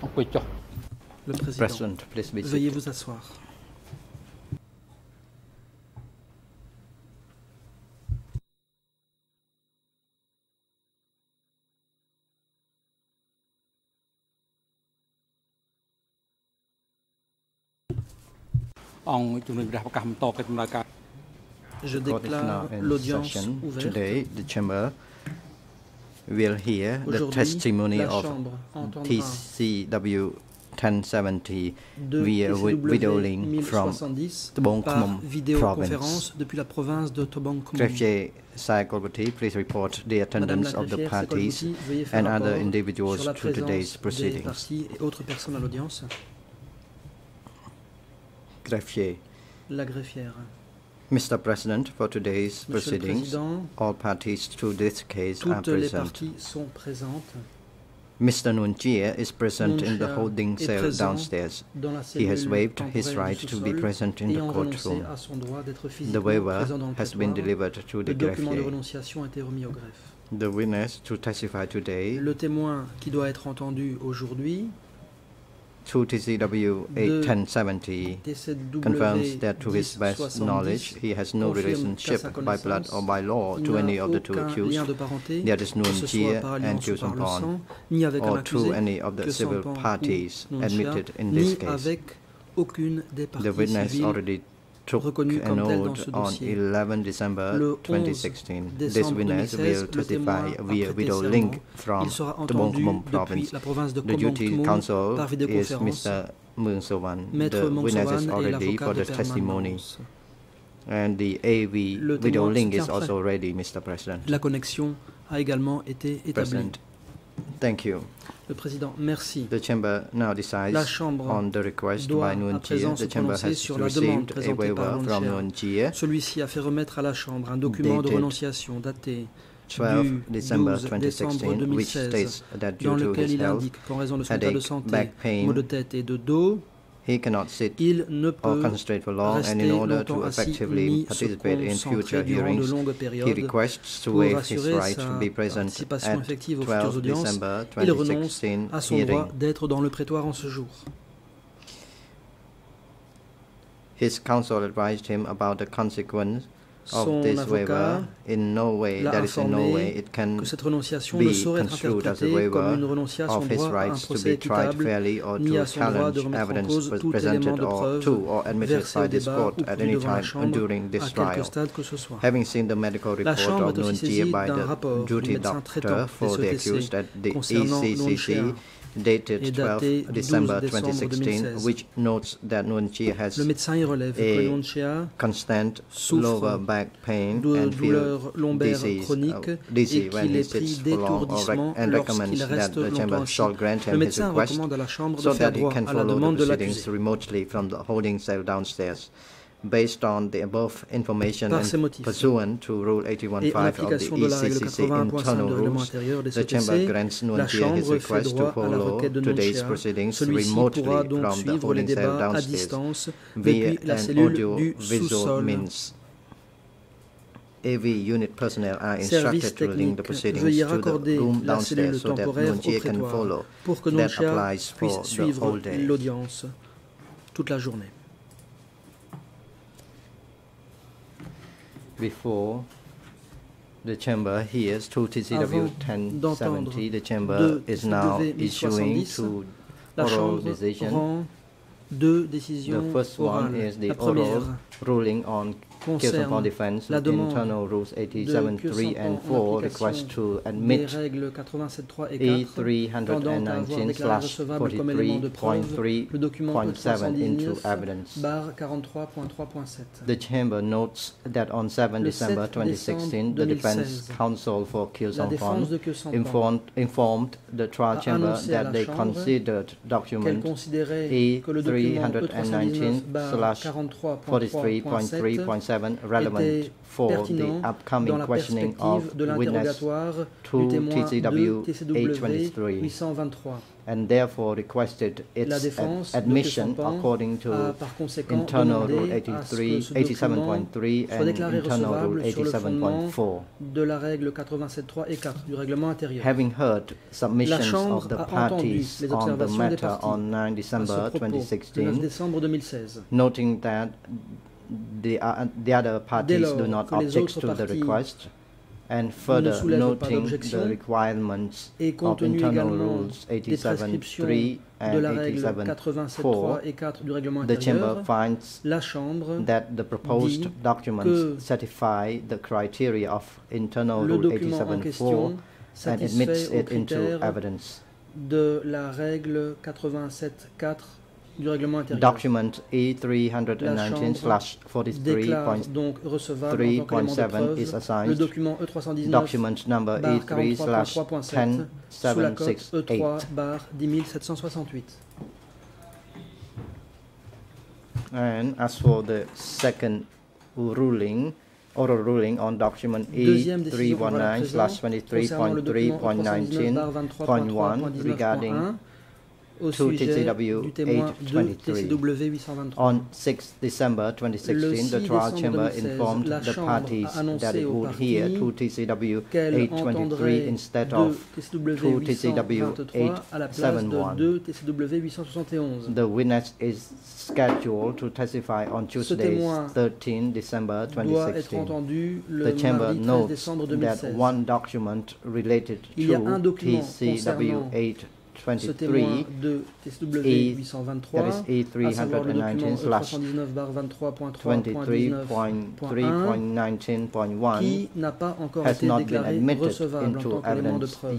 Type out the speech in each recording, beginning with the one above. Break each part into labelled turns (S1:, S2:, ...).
S1: Le président,
S2: President, please be
S1: veuillez
S2: seated.
S1: vous asseoir. Je
S2: Court is now
S1: déclare
S2: in
S1: l'audience
S2: session.
S1: ouverte.
S2: Today, the chamber will hear the
S1: Aujourd'hui,
S2: testimony
S1: la
S2: of
S1: Chambre entendra
S2: TCW 1070
S1: de
S2: via video
S1: TCW
S2: link from
S1: 1070
S2: Tobong
S1: par
S2: Khmum
S1: vidéoconférence
S2: province.
S1: depuis la province de Tobong Khmum.
S2: Greffier Sai Kolbati, please report the
S1: Madame
S2: attendance
S1: la
S2: of the
S1: greffière
S2: parties
S1: Sekolbouti, veuillez faire
S2: and other
S1: rapport
S2: individuals
S1: sur la
S2: to today's
S1: présence des
S2: proceedings.
S1: parties et autres personnes à l'audience.
S2: Greffier.
S1: La greffière.
S2: Mr. President, for today's
S1: Monsieur le
S2: proceedings,
S1: Président,
S2: all parties to this case are
S1: toutes les
S2: present.
S1: parties sont présentes.
S2: Mr. Nunchia is present in the
S1: Nunchia
S2: holding
S1: est
S2: cell
S1: présent
S2: downstairs.
S1: dans la
S2: He has
S1: cellule
S2: waived his
S1: temporaire
S2: right
S1: du
S2: to be
S1: sous-sol,
S2: present in the
S1: ayant renoncé
S2: courtroom.
S1: à son droit d'être
S2: The
S1: physiquement
S2: waiver
S1: présent dans le
S2: has been
S1: prétoire.
S2: delivered to
S1: Le
S2: the
S1: document de
S2: greffier.
S1: renonciation a été remis au greffe.
S2: The witness to testify today,
S1: Le témoin qui doit être entendu aujourd'hui,
S2: 2 TCW 1070,
S1: TCW
S2: confirms that to his best
S1: 1070,
S2: knowledge he has no
S1: confirme
S2: relationship
S1: qu'à sa
S2: by blood
S1: connaissance,
S2: or by law
S1: il
S2: to
S1: n'a
S2: any of the two
S1: aucun
S2: accused,
S1: lien de parenté,
S2: that is
S1: que ce soit
S2: Nunchia
S1: par
S2: and
S1: alliance ou par le
S2: Kyusampan,
S1: sang, ni avec un
S2: or
S1: accusé,
S2: to any of the
S1: que
S2: civil
S1: Sampan
S2: parties
S1: ou Nunchia,
S2: admitted in
S1: ni
S2: this case.
S1: avec aucune des
S2: The
S1: parties
S2: witness
S1: civiles
S2: already took
S1: reconnues
S2: an
S1: comme telles dans
S2: oath
S1: ce
S2: on
S1: dossier.
S2: 11 December
S1: Le 11
S2: 2016. This
S1: décembre
S2: witness
S1: 2016,
S2: will
S1: le
S2: testify
S1: témoin a
S2: via
S1: prêté
S2: video
S1: serment.
S2: link from
S1: Il sera
S2: Tobong
S1: entendu
S2: Khmum
S1: depuis
S2: province.
S1: la province de
S2: The
S1: Tobong
S2: duty
S1: Khmum
S2: counsel
S1: par
S2: is
S1: vidéoconférence.
S2: Mr. Moon Sowan.
S1: Maître
S2: The witness
S1: Monsovan
S2: is
S1: est
S2: already
S1: l'avocat
S2: for
S1: de
S2: the testimony.
S1: permanence.
S2: And the AV
S1: Le
S2: video
S1: témoin
S2: link
S1: se
S2: is
S1: tient
S2: also ready, Mr. President.
S1: La connexion a également été établie.
S2: President, thank you.
S1: Le président, merci.
S2: The chamber now decides
S1: La Chambre
S2: on the request
S1: doit
S2: by
S1: à
S2: Nunchia.
S1: présent se
S2: The chamber
S1: prononcer
S2: has
S1: sur la demande
S2: received a
S1: présentée par
S2: waiver from
S1: Nunchia.
S2: Nunchia.
S1: Celui-ci a fait remettre à la Chambre un document de
S2: Dated
S1: renonciation daté
S2: 12
S1: du
S2: December
S1: 12 décembre
S2: 2016, which
S1: 2016,
S2: states that
S1: dans
S2: due to
S1: lequel
S2: his
S1: il
S2: health,
S1: indique qu'en raison de son état de
S2: headache,
S1: santé,
S2: back pain,
S1: maux de tête et de dos,
S2: he cannot sit
S1: il ne
S2: or
S1: peut
S2: concentrate for long, and
S1: rester
S2: in order
S1: longtemps
S2: to
S1: assis
S2: effectively
S1: ni se
S2: participate in future
S1: concentrer durant de
S2: hearings,
S1: longues
S2: he
S1: périodes.
S2: requests to
S1: Pour
S2: waive his
S1: assurer
S2: right to
S1: sa
S2: be present
S1: participation
S2: at
S1: effective aux futures
S2: 12
S1: audiences,
S2: December
S1: il renonce
S2: 2016
S1: à son
S2: hearing.
S1: droit d'être dans le prétoire en ce jour.
S2: His counsel advised him about the consequence of
S1: Son
S2: this
S1: avocat
S2: waiver. In no way,
S1: l'a
S2: that is in no
S1: informé
S2: way, it can
S1: que cette renonciation
S2: be
S1: ne saurait être
S2: construed as a
S1: interprétée comme une
S2: waiver
S1: renonciation à son
S2: of his
S1: droit à un
S2: rights to
S1: procès
S2: be tried
S1: équitable,
S2: fairly or
S1: ni
S2: to
S1: à son droit
S2: challenge
S1: de remettre en
S2: evidence
S1: cause tout
S2: presented
S1: élément de
S2: or
S1: preuve
S2: to or admitted
S1: versé au
S2: by this
S1: débat
S2: court
S1: ou
S2: at
S1: produit
S2: any
S1: devant la
S2: time
S1: Chambre
S2: during
S1: à
S2: this
S1: quelque
S2: trial.
S1: stade que ce soit.
S2: Having seen the medical
S1: La
S2: report
S1: Chambre
S2: of
S1: est aussi
S2: Nunchia
S1: saisie
S2: by
S1: d'un
S2: the
S1: rapport du
S2: duty
S1: médecin traitant
S2: doctor for the
S1: des
S2: accused at the
S1: concernant
S2: ECCC
S1: Nunchia
S2: dated
S1: et
S2: 12
S1: daté du
S2: December
S1: 12 décembre
S2: 2016,
S1: 2016.
S2: which notes that Nunchia
S1: Le
S2: has
S1: médecin y relève que
S2: a
S1: Nunchia
S2: constant
S1: souffre
S2: lower back pain
S1: de
S2: and feel
S1: douleurs lombaires chroniques
S2: dizzy
S1: et
S2: when
S1: qu'il
S2: he
S1: est pris
S2: sits for long
S1: d'étourdissement
S2: and recommends
S1: lorsqu'il
S2: that
S1: reste
S2: the
S1: longtemps
S2: chamber
S1: assis.
S2: shall grant
S1: Le
S2: him his
S1: médecin
S2: request
S1: recommande à la Chambre de
S2: so
S1: faire
S2: that he
S1: droit
S2: can
S1: à la
S2: follow the
S1: demande de
S2: proceedings
S1: l'accusé.
S2: remotely from the holding cell downstairs. Based on the above information
S1: Par ces
S2: and
S1: motifs,
S2: pursuant to Rule
S1: et en
S2: 81.5 of the
S1: application de la règle
S2: ECCC
S1: 81.5
S2: internal
S1: de règlement
S2: rules,
S1: intérieur des
S2: the chamber
S1: CTC,
S2: grants
S1: la
S2: Nunchia his
S1: Chambre fait
S2: request to
S1: droit à la
S2: follow
S1: requête de
S2: today's
S1: Nunchia.
S2: proceedings
S1: Celui-ci
S2: remotely
S1: pourra donc
S2: from the
S1: suivre les
S2: holding cell
S1: débats à
S2: downstairs
S1: distance
S2: via
S1: depuis la
S2: an
S1: cellule du
S2: audio-visual
S1: sous-sol.
S2: means. AV unit personnel are
S1: Service
S2: instructed to link the
S1: technique,
S2: proceedings
S1: veuillez
S2: to the
S1: raccorder
S2: room
S1: la cellule
S2: downstairs so that
S1: temporaire au
S2: Nunchia can
S1: prétoire
S2: follow.
S1: pour que
S2: That
S1: Nunchia
S2: applies
S1: puisse
S2: for the
S1: suivre
S2: whole day.
S1: l'audience toute la journée.
S2: Before the chamber hears 2 TCW
S1: Avant
S2: 1070, the chamber
S1: d'entendre
S2: is now
S1: TCW
S2: issuing
S1: 1070,
S2: two
S1: La
S2: oral
S1: Chambre
S2: decisions.
S1: rend deux
S2: The
S1: décisions
S2: first one
S1: orales.
S2: is the
S1: La première
S2: oral ruling on
S1: concerne
S2: Kyusampan defense
S1: la demande
S2: internal rules
S1: de
S2: 87.3 and
S1: Kyusampan en
S2: 4 request to
S1: des
S2: admit
S1: règles 87.3 et 4 tendant à avoir déclaré recevable comme élément de preuve le document
S2: 43.3.7 into
S1: 279
S2: evidence.
S1: barre 43.3.7.
S2: The chamber notes that on 7
S1: Le
S2: December
S1: 7
S2: 2016,
S1: décembre
S2: the defense
S1: 2016,
S2: counsel for
S1: La
S2: Kyusampan
S1: défense de Kyusampan
S2: informed the trial
S1: a
S2: chamber
S1: annoncé à
S2: that
S1: la
S2: they
S1: Chambre
S2: considered
S1: qu'elle
S2: document
S1: considérait que le document E319 barre
S2: 43.3.7 27 relevant for the upcoming questioning of
S1: de
S2: witness
S1: du témoin
S2: TCW
S1: TCW
S2: 823
S1: 823.
S2: and therefore requested
S1: La
S2: its
S1: défense
S2: admission
S1: de
S2: according to
S1: a par conséquent
S2: Internal Rule
S1: demandé à ce que ce document
S2: 87.3
S1: soit
S2: and
S1: déclaré
S2: Internal Rule
S1: recevable sur le fondement
S2: 87.4.
S1: de la règle 87.3 et 4 du règlement intérieur.
S2: Having heard
S1: La
S2: submissions
S1: Chambre
S2: of the
S1: a entendu
S2: parties
S1: les
S2: on the
S1: observations des
S2: matter
S1: parties
S2: on 9
S1: à ce
S2: December
S1: propos, le 9
S2: 2016,
S1: décembre 2016.
S2: noting that the other parties
S1: lors
S2: do not
S1: que les
S2: object
S1: autres
S2: to the
S1: parties
S2: request, and further
S1: soulèvent pas
S2: noting
S1: d'objection,
S2: the requirements
S1: et compte
S2: of
S1: tenu
S2: Internal
S1: également
S2: Rules
S1: des prescriptions
S2: 87.3
S1: de
S2: and
S1: la règle 87.3
S2: 87.4,
S1: et 4 du règlement
S2: the Chamber
S1: intérieur,
S2: finds
S1: la Chambre
S2: that the proposed
S1: dit
S2: documents
S1: que
S2: satisfy the criteria of Internal
S1: le
S2: Rule
S1: document en
S2: 87.4
S1: question
S2: and admits
S1: satisfait aux
S2: it into
S1: critères
S2: evidence.
S1: de la règle 87.4 du règlement intérieur.
S2: Document E319/43.3.7
S1: déclare donc recevable en tant qu'élément de preuve
S2: is assigned
S1: le document E319
S2: document number
S1: E3.3.7 sous la cote
S2: E3/10768.
S1: E3/10768.
S2: And as for the second ruling, oral ruling on document
S1: Deuxième décision concernant le document
S2: E323.3.19.1 regarding
S1: au
S2: to
S1: sujet
S2: TCW
S1: du témoin 2
S2: 823.
S1: TCW 823.
S2: On 6 December 2016, the trial chamber informed the parties that it would hear 2 TCW 823 instead of 2 TCW 871. The witness is scheduled to testify on Tuesday, 13 December 2016. The chamber notes that one document related to TCW 823
S1: ce témoin de TCW 823, à savoir le document E319/23.3.19.1, qui n'a pas encore été déclaré recevable en tant qu'élément de preuve.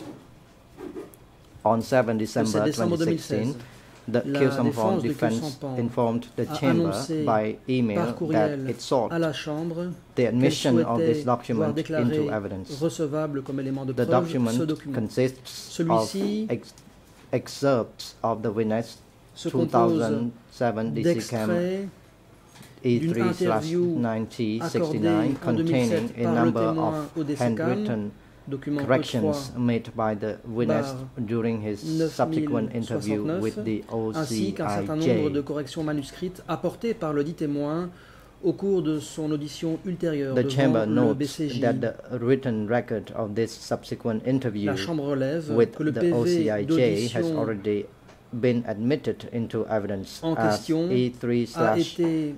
S2: On 7 December 2016, the Kyusam defense informed the chamber by email that it sought
S1: à la Chambre
S2: the admission of this document into evidence.
S1: Recevable comme élément de
S2: The
S1: preuve,
S2: document
S1: ce document.
S2: consists of excerpts of the witness
S1: se
S2: 2007 DCCAM E3/9069 containing a number of handwritten corrections made by the witness during his subsequent interview with the
S1: ainsi qu'un certain nombre de
S2: OCIJ.
S1: corrections manuscrites apportées par le dit témoin au cours de son audition ultérieure
S2: The chamber
S1: devant le
S2: notes
S1: BCJ.
S2: that the written record of this subsequent interview
S1: La Chambre relève
S2: with
S1: que le
S2: the
S1: PV
S2: OCIJ has
S1: d'audition
S2: already been admitted into evidence
S1: en
S2: as
S1: question a été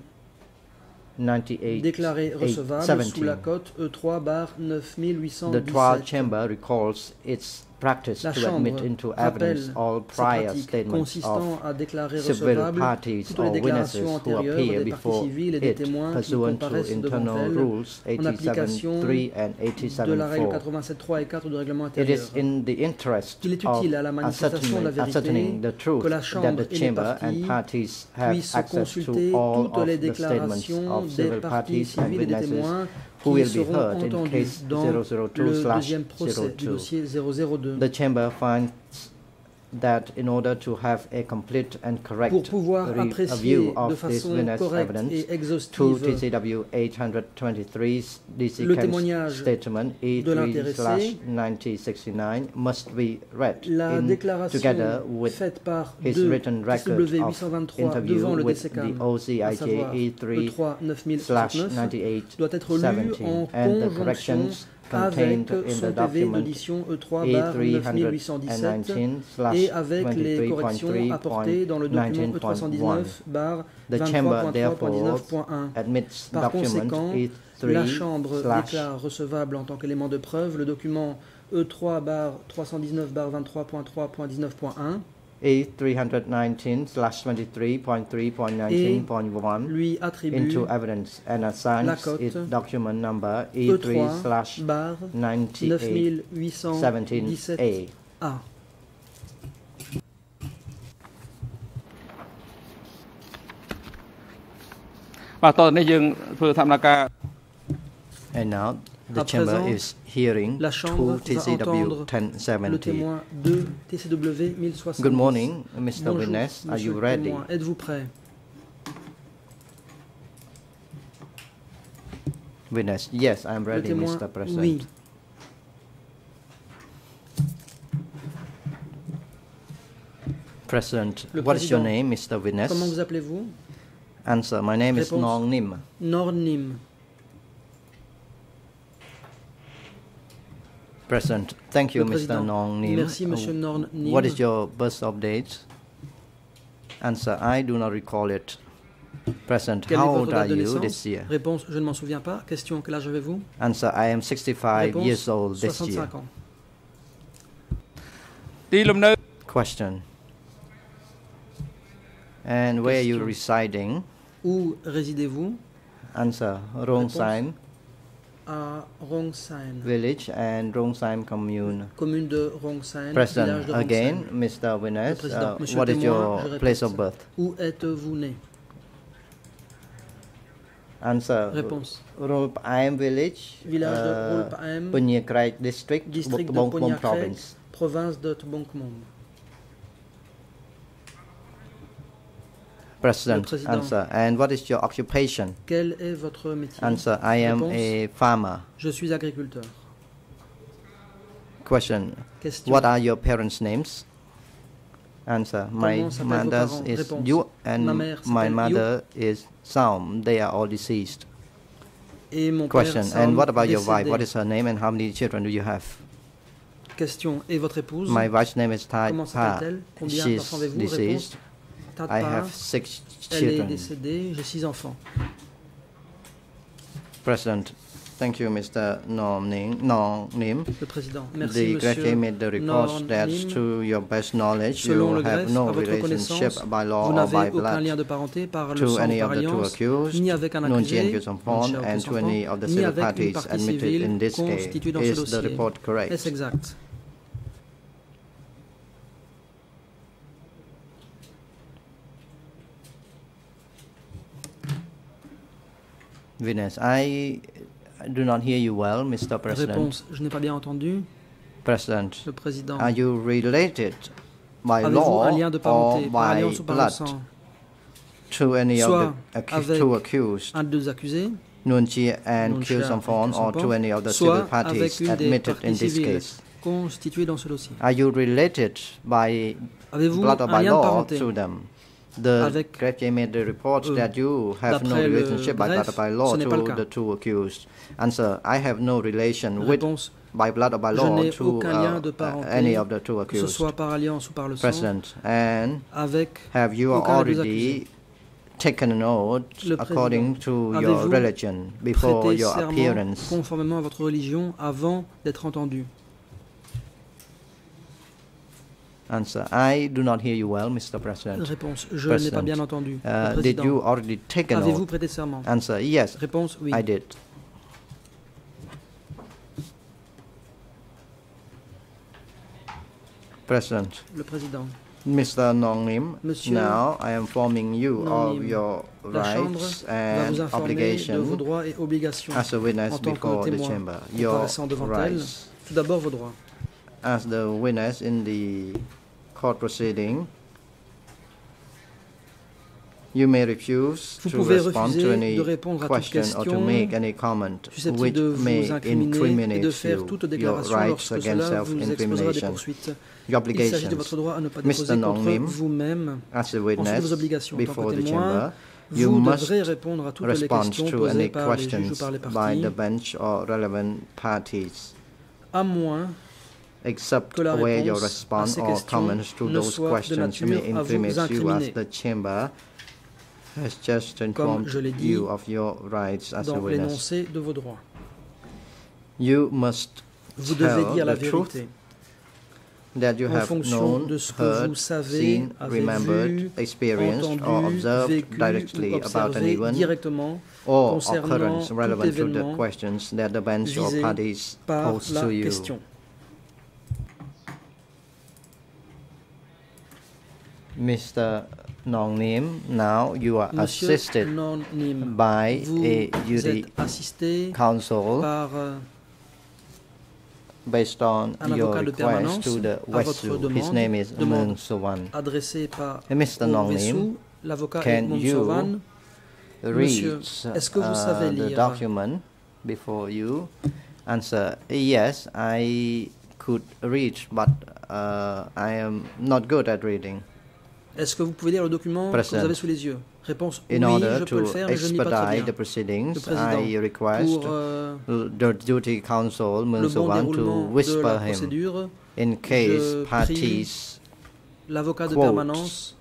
S1: déclaré recevable sous la cote E3/9817.
S2: The trial chamber recalls its practice
S1: La
S2: to
S1: Chambre
S2: admit into evidence
S1: rappelle
S2: all
S1: sa
S2: prior
S1: pratique
S2: statements
S1: consistant
S2: of
S1: à déclarer
S2: civil
S1: recevable
S2: parties
S1: toutes les
S2: or witnesses
S1: déclarations
S2: who
S1: antérieures
S2: appear
S1: des parties
S2: before
S1: civiles et des
S2: it
S1: témoins qui
S2: pursuant to
S1: comparaissent devant
S2: internal
S1: elles
S2: rules
S1: en application
S2: 87.3 and
S1: de la règle
S2: 87.4.
S1: 87.3 et 4 du règlement
S2: It
S1: intérieur.
S2: is in the interest
S1: Il est
S2: of
S1: utile à la manifestation de la vérité
S2: ascertaining the truth
S1: que la
S2: that
S1: Chambre
S2: the
S1: et les
S2: chamber and
S1: parties
S2: parties have
S1: puissent
S2: access
S1: consulter
S2: to all
S1: toutes
S2: of
S1: les
S2: the statements
S1: déclarations
S2: of
S1: des
S2: civil
S1: parties
S2: parties and
S1: civiles et des
S2: witnesses
S1: témoins
S2: who
S1: qui
S2: will be
S1: seront
S2: heard in
S1: entendus
S2: case
S1: dans le deuxième procès du
S2: 002/02.
S1: dossier 002.
S2: The chamber finds that in order to have a complete and correct
S1: Pour pouvoir apprécier
S2: review
S1: de
S2: of this
S1: façon
S2: witness
S1: correcte
S2: evidence,
S1: et
S2: 2
S1: exhaustive
S2: TCW 823's
S1: le
S2: DCCAM's
S1: témoignage
S2: statement
S1: de l'intéressé,
S2: E3/9069 must be read
S1: la
S2: in
S1: déclaration
S2: together with
S1: faite par
S2: his
S1: de
S2: written record
S1: TCW
S2: of
S1: 823
S2: interview
S1: devant le
S2: with
S1: DCCAM,
S2: the
S1: à
S2: OCIJ
S1: savoir E3/9069, doit être lu en
S2: 9870 and the
S1: conjonction
S2: corrections
S1: avec
S2: contained in
S1: son
S2: the
S1: PV
S2: document
S1: d'audition E3/9817 et avec les corrections apportées dans le document
S2: The chamber
S1: E319/23.19.1.
S2: admits
S1: Par
S2: document
S1: conséquent, la Chambre déclare recevable en tant qu'élément de preuve le document E3/319/23.3.19.1
S2: E319/23.3.19.1
S1: lui attribue
S2: into evidence and
S1: la
S2: assigns
S1: cote
S2: its document number E3/9817A.
S1: E3/9817A.
S2: And now the
S1: À
S2: chamber
S1: présent,
S2: is hearing
S1: la Chambre
S2: 2
S1: va
S2: TCW
S1: entendre le
S2: 1070.
S1: témoin de TCW 1070.
S2: Good morning, Mr.
S1: Bonjour,
S2: Witness. Are
S1: monsieur
S2: you
S1: le
S2: ready?
S1: témoin. Êtes-vous prêt?
S2: Witness, yes, I am
S1: Le
S2: ready,
S1: témoin,
S2: Mr. President.
S1: oui.
S2: President,
S1: Le
S2: what is your
S1: président,
S2: name, Mr. Witness?
S1: Comment vous appelez-vous?
S2: Answer, my name is
S1: Réponse.
S2: Nong Nim.
S1: Nornim.
S2: President, thank you,
S1: Le
S2: Mr.
S1: président,
S2: Nong Nim.
S1: merci, Monsieur Nong Nim.
S2: What is your birth of date? Answer, I do not recall it. President,
S1: Quelle est
S2: how
S1: votre
S2: old are
S1: date de
S2: you
S1: naissance?
S2: this year?
S1: Réponse, je ne m'en souviens pas. Question, quel âge avez-vous?
S2: Answer, I am 65
S1: Réponse,
S2: years old this year.
S1: 65 ans.
S3: ទីលំនៅ
S2: Question. And where are you
S1: Question.
S2: residing?
S1: Où résidez-vous?
S2: Answer, Rongsain
S1: À Rongsain,
S2: village and Rongsain commune.
S1: commune de Rongsain, village
S2: President,
S1: de
S2: again,
S1: Rongsain.
S2: Mr. Witness,
S1: Le président, Monsieur
S2: what is
S1: témoin,
S2: your
S1: je répète.
S2: place of birth?
S1: Où êtes-vous né?
S2: Answer,
S1: Réponse.
S2: Rolpam village,
S1: Village de Rolpam,
S2: Punyakrai district,
S1: district de
S2: Bông
S1: Poniakrek,
S2: province.
S1: province de Tbongkmom.
S2: President,
S1: président.
S2: answer, and what is your occupation?
S1: Quel est votre métier?
S2: Answer, I am
S1: Réponse.
S2: a farmer.
S1: Je suis agriculteur.
S2: Question,
S1: Question.
S2: what are your parents' names? Answer, my
S1: Comment s'appellent vos
S2: mother's
S1: parents?
S2: is
S1: Réponse.
S2: Yu
S1: Ma
S2: and
S1: mère
S2: my
S1: s'appelle
S2: mother is Saum. They are all deceased.
S1: Et mon
S2: Question,
S1: père,
S2: and
S1: Saum,
S2: what about your wife?
S1: décédé.
S2: What is her name and how many children do you have?
S1: Question. Et votre épouse?
S2: My wife's name is Tai
S1: Comment
S2: Pa.
S1: s'appelle-t-elle? Combien
S2: She's
S1: d'enfants avez-vous?
S2: deceased.
S1: Réponse. Tata,
S2: I have 6
S1: elle est
S2: children.
S1: décédée. J'ai 6 enfants.
S2: President, thank you, Mr. Nong Nim.
S1: Le président. Merci,
S2: The
S1: monsieur
S2: greffier made the report
S1: Nong
S2: that,
S1: Nim.
S2: to your best knowledge,
S1: Selon
S2: you
S1: le
S2: have
S1: greffe,
S2: no
S1: à votre
S2: relationship
S1: connaissance,
S2: by law
S1: vous
S2: or
S1: n'avez
S2: by
S1: aucun lien
S2: blood
S1: de parenté par le
S2: to
S1: sang ou
S2: any
S1: par
S2: of the two
S1: alliance,
S2: accused,
S1: ni avec un
S2: Nguyen
S1: accusé,
S2: Chien Kyu Samphan,
S1: Nguyen
S2: and
S1: Chien
S2: to
S1: Kyu
S2: any of the
S1: ni
S2: civil
S1: avec une
S2: parties
S1: partie
S2: admitted
S1: civile
S2: in this case.
S1: constituée dans ce
S2: Is the
S1: dossier.
S2: report correct?
S1: Est-ce exact?
S2: Witness, I do not hear you well, Mr. President.
S1: Réponse. Je n'ai pas bien entendu.
S2: President,
S1: Le président.
S2: are you related by
S1: Avez-vous
S2: law
S1: un lien de
S2: or
S1: parenté par
S2: by
S1: alliance ou par le
S2: blood
S1: sang?
S2: to any of
S1: Soit
S2: the
S1: avec
S2: two accused,
S1: un des accusés,
S2: Nguyen Chien and
S1: Nguyen
S2: Kyu
S1: Chien
S2: Samphan,
S1: et
S2: or
S1: Samphan,
S2: to any of the
S1: soit
S2: civil parties
S1: avec une des
S2: admitted in
S1: parties
S2: this
S1: civiles
S2: case?
S1: constituées dans ce dossier.
S2: Are you related by
S1: Avez-vous
S2: blood or
S1: un
S2: by
S1: lien de
S2: law
S1: parenté?
S2: to them? The
S1: Avec,
S2: greffier made the report that you have no
S1: d'après le
S2: relationship by blood or by law
S1: ce n'est pas le
S2: to
S1: cas.
S2: the two accused. Answer, I have no relation with
S1: Réponse.
S2: by blood or by
S1: Je
S2: law
S1: n'ai
S2: to
S1: aucun lien de parenté,
S2: any of the two
S1: que ce
S2: accused.
S1: soit par alliance ou par le sang,
S2: President, and
S1: avec
S2: have you
S1: aucun des deux
S2: already
S1: accusés.
S2: taken an oath
S1: Le
S2: according to your
S1: avez-vous
S2: religion before
S1: prêté
S2: your
S1: serment
S2: appearance?
S1: conformément à votre religion avant d'être entendu?
S2: Answer, I do not hear you well, Mr. President.
S1: Réponse. Je n'ai pas bien entendu. Le
S2: Did you
S1: président.
S2: already take an
S1: Avez-vous
S2: oath?
S1: prêté serment?
S2: Answer, yes,
S1: Réponse. Oui.
S2: I did. President,
S1: Le président.
S2: Mr. Nong Nim,
S1: Monsieur
S2: now I am informing you
S1: Nong
S2: of
S1: Nim,
S2: your
S1: La Chambre
S2: rights
S1: va vous
S2: and
S1: informer de vos
S2: obligations
S1: droits et obligations
S2: as a witness
S1: en tant
S2: before
S1: que
S2: the
S1: témoin
S2: chamber. Your
S1: comparaissant devant elle.
S2: rights
S1: Tout d'abord vos droits.
S2: as the witness in the court proceeding. You may refuse
S1: Vous
S2: to
S1: pouvez
S2: respond
S1: refuser
S2: to any
S1: de répondre à toute
S2: question or to
S1: question
S2: make any comment
S1: susceptible
S2: which
S1: de vous
S2: may
S1: incriminer et de
S2: incriminate
S1: faire toute
S2: your
S1: déclaration
S2: rights
S1: lorsque
S2: against
S1: cela vous exposera des
S2: self-incrimination.
S1: poursuites.
S2: Your
S1: Il s'agit de
S2: obligations
S1: votre droit à ne pas
S2: Mr.
S1: déposer
S2: Nong
S1: contre
S2: Nim,
S1: vous-même.
S2: as a
S1: Ensuite,
S2: witness
S1: vos obligations en tant
S2: before
S1: que
S2: the
S1: témoin.
S2: chamber. You
S1: Vous
S2: must
S1: devrez répondre à toutes les
S2: respond
S1: questions
S2: to
S1: posées
S2: any
S1: par les juges ou
S2: questions
S1: par les
S2: by
S1: parties,
S2: the bench or relevant parties,
S1: à moins
S2: except
S1: que la
S2: where your
S1: réponse à
S2: response
S1: ces
S2: or
S1: questions
S2: comments to
S1: ne
S2: those
S1: soit de
S2: questions
S1: nature
S2: may
S1: à vous
S2: incriminate you as
S1: incriminer.
S2: the chamber has just informed
S1: je l'ai dit
S2: you of your rights as a
S1: dans
S2: witness.
S1: l'énoncé de vos droits.
S2: You must
S1: Vous devez
S2: tell
S1: dire la
S2: the truth
S1: vérité
S2: that you
S1: en
S2: have
S1: fonction
S2: known,
S1: de ce que
S2: heard,
S1: vous savez,
S2: seen,
S1: avez
S2: remembered,
S1: vu,
S2: experienced, or
S1: entendu,
S2: observed
S1: vécu
S2: directly
S1: ou
S2: about an
S1: observé
S2: event
S1: directement
S2: or
S1: concernant
S2: occurrence
S1: tout
S2: relevant to the
S1: événement
S2: questions that the bench or
S1: visé
S2: parties
S1: par
S2: pose
S1: la
S2: to you.
S1: question.
S2: Mr. Nong Nim, now you are
S1: Monsieur
S2: assisted
S1: Nong Nim,
S2: by
S1: vous
S2: a jury
S1: êtes assisté
S2: counsel
S1: par
S2: based on
S1: un
S2: your
S1: avocat de
S2: request
S1: permanence
S2: to the
S1: à votre
S2: Westsu. His
S1: demande,
S2: name is
S1: demande
S2: Mung Suwan.
S1: adressé par
S2: Mr.
S1: au
S2: Nong
S1: Wessou,
S2: Nim,
S1: l'avocat est
S2: can
S1: Mong
S2: you
S1: Sovan.
S2: read
S1: Monsieur, est-ce que vous savez
S2: the
S1: lire
S2: document before you. Answer: yes, I could read, but I am not good at reading.
S1: Est-ce que vous pouvez lire le document que vous avez sous les yeux? Réponse: oui, je peux le faire, mais je ne lis pas très bien.
S2: The proceedings, I request the duty counsel, Minister One, to whisper him in case parties
S1: l'avocat de permanence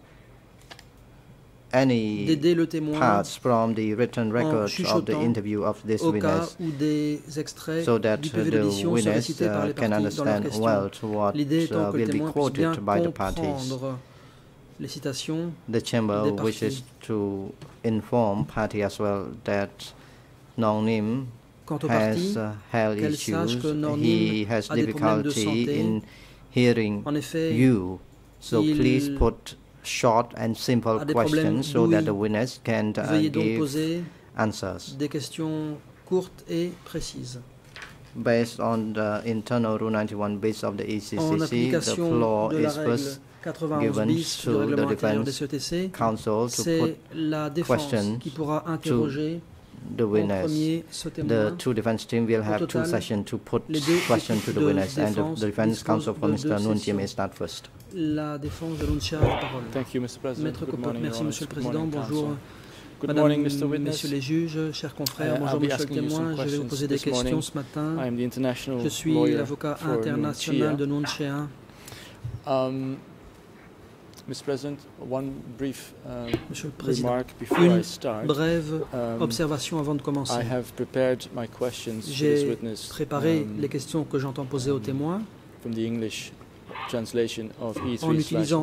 S2: any
S1: d'aider le témoin
S2: parts from the written record of the interview of this witness, so that the witness can understand well what will be quoted by the parties.
S1: Les citations
S2: the chamber wishes to inform party as well that Nong Nim has health issues. He has difficulty in hearing you. So please put short and simple questions so that the witness can give answers.
S1: Des questions courtes et précises.
S2: Based on the internal Rule 91 base of the ECCC, the floor is first given to the defense counsel to put questions to the witness. The two defense team will have two sessions to put questions to the witness, and the defense counsel for Mr. Nuon Chea may start first.
S1: La défense de Nuon Chea a la parole.
S3: Thank you, Mr. President.
S1: Maître Coppet, merci, Monsieur le Président. Bonjour.
S3: Good morning, Mr. Witness.
S1: Messieurs les juges, chers confrères, bonjour Monsieur le témoin. Je vais vous poser des questions ce matin. Je suis l'avocat international de Nuon Chea.
S3: Mr. President, one brief
S1: Monsieur le Président,
S3: remark before I start.
S1: Brève observation avant de commencer.
S3: I have prepared my questions to this
S1: J'ai
S3: witness,
S1: préparé les questions que j'entends poser aux témoins
S3: from the English translation of E3/10
S1: en utilisant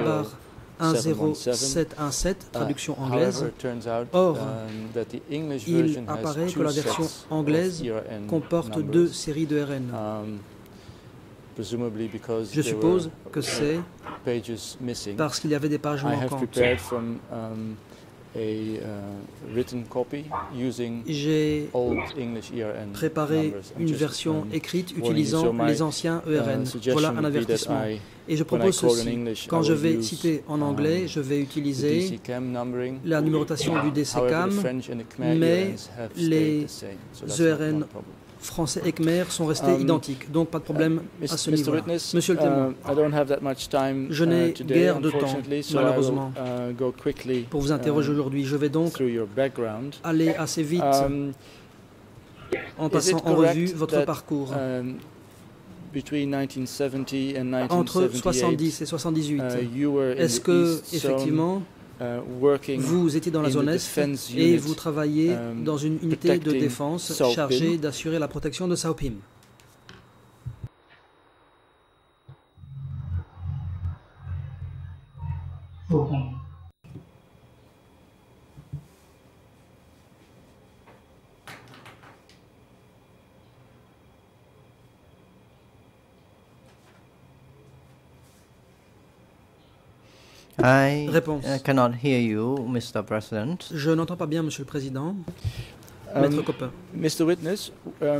S1: E3/10717, traduction anglaise. Or, il apparaît que la version anglaise comporte deux séries de RN. Je suppose que c'est parce qu'il y avait des pages manquantes. J'ai préparé une version écrite utilisant les anciens ERN. Voilà un avertissement. Et je propose ceci. Quand je vais citer en anglais, je vais utiliser la numérotation du DCCAM, mais les ERN français et Khmer sont restés identiques, donc pas de problème à ce niveau-là. Monsieur le témoin, je n'ai guère de temps, malheureusement, pour vous interroger aujourd'hui. Je vais donc aller assez vite en passant en revue votre parcours. Entre 70 et 78, est-ce que, effectivement, vous étiez dans la zone Est et vous travaillez dans une unité de défense chargée d'assurer la protection de Sao Pim?
S2: I cannot hear you, Mr. President.
S1: Je n'entends pas bien, Monsieur le Président. Maître Coppet.
S3: Mr. Witness,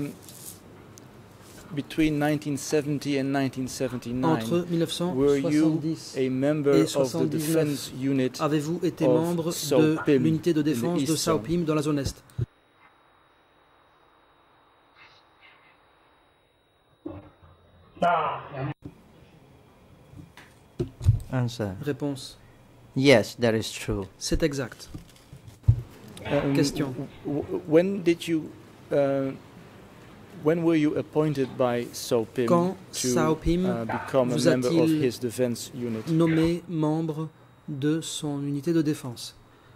S3: between 1970 and 1979,
S1: entre 1970 et 1979, avez-vous été membre de l'unité de défense de Sao Pim dans la zone Est?
S2: Answer.
S1: Réponse.
S2: Yes, that is true.
S1: C'est exact. Question.
S3: When were you appointed by Sao Pim
S1: Quand Sao Pim vous a-t-il nommé membre de son unité de défense?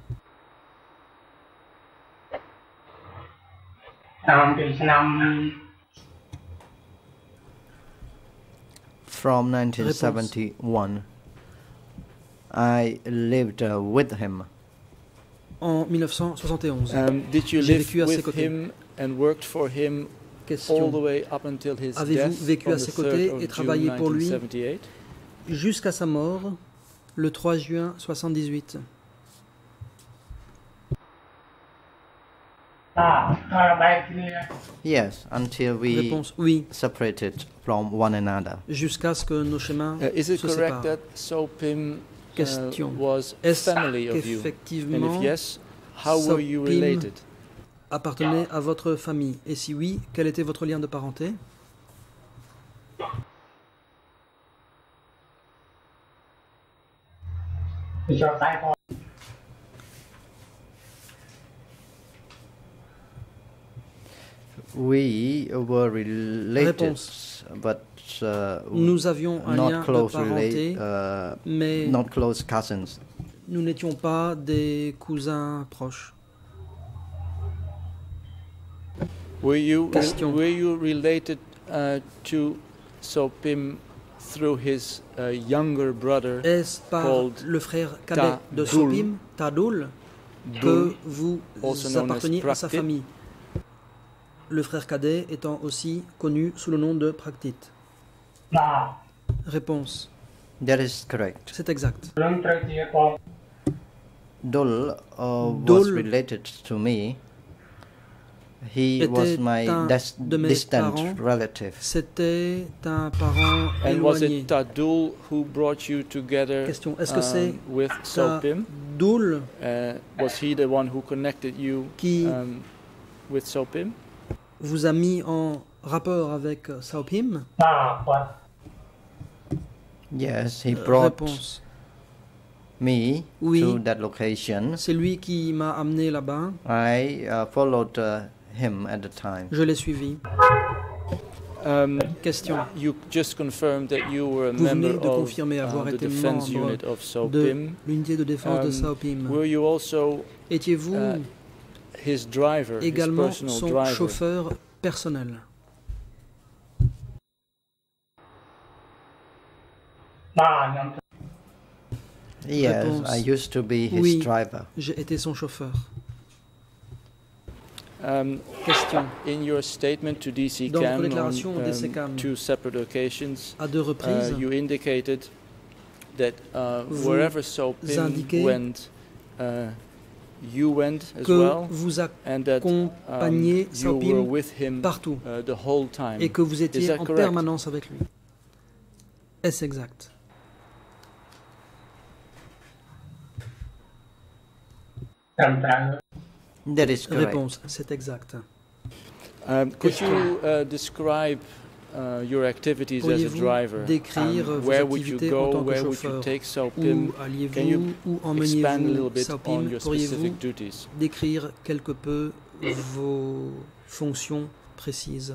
S2: From 1971. I lived with him.
S1: En 1971.
S3: Did you live with him and worked for him all the way up until his death?
S1: Avez-vous vécu à ses côtés et travaillé pour lui jusqu'à sa mort le 3 juin 1978?
S2: Yes, until we
S1: Réponse, oui.
S2: separated from one another.
S1: Jusqu'à ce que nos chemins se séparent. Question.
S3: Was
S1: Est-ce
S3: family of you?
S1: qu'effectivement
S3: And if yes, how were you related?
S1: appartenait à votre famille? Et si oui, quel était votre lien de parenté?
S2: We were related, but
S1: nous avions un lien de parenté, mais
S2: not close cousins.
S1: Nous n'étions pas des cousins proches.
S3: Were you related to Sopim through his younger brother?
S1: Est-ce par le frère cadet de Sopim, Tadul, que vous apparteniez à sa famille? Le frère cadet étant aussi connu sous le nom de Praktit. Réponse.
S2: That is correct.
S1: C'est exact.
S2: Dul was related to me. He was my distant relative.
S1: C'était un parent éloigné.
S3: And was it Tadul who brought you together with Sopim?
S1: Tadul
S3: was he the one who connected you with Sopim?
S1: Vous a mis en rapport avec Sopim?
S2: Yes, he brought me to that location.
S1: C'est lui qui m'a amené là-bas.
S2: I followed him at the time.
S1: Je l'ai suivi. Question.
S3: You just confirmed that you were a
S1: Vous venez
S3: member
S1: de confirmer avoir été membre de l'unité de défense de Sopim.
S3: Were you also
S1: étiez-vous
S3: his driver,
S1: également
S3: his personal
S1: son
S3: driver?
S1: Chauffeur personnel?
S2: Yes,
S1: Réponse.
S2: I used to be his driver.
S1: J'ai été son chauffeur.
S3: Question. In your statement to DC
S1: Dans
S3: Cam
S1: votre déclaration au DC Cam,
S3: on two separate occasions,
S1: à 2 reprises,
S3: you indicated that wherever Sopim went, you went as well,
S1: vous
S3: and that
S1: accompagnez
S3: you were
S1: Sopim
S3: with him
S1: partout,
S3: the whole time.
S1: et que vous étiez en
S3: correct?
S1: permanence avec lui. Est-ce exact?
S2: That is correct.
S1: Réponse, c'est exact.
S3: Could you describe your activities as a driver?
S1: Décrire vos
S3: where would you
S1: activités
S3: go?
S1: en tant que
S3: Where would you
S1: chauffeur?
S3: take Sopim?
S1: Où
S3: Can you
S1: alliez-vous? Où
S3: expand a little
S1: emmeniez-vous
S3: bit on
S1: Sopim?
S3: your
S1: Pourriez-vous
S3: specific duties?
S1: décrire quelque peu vos fonctions précises?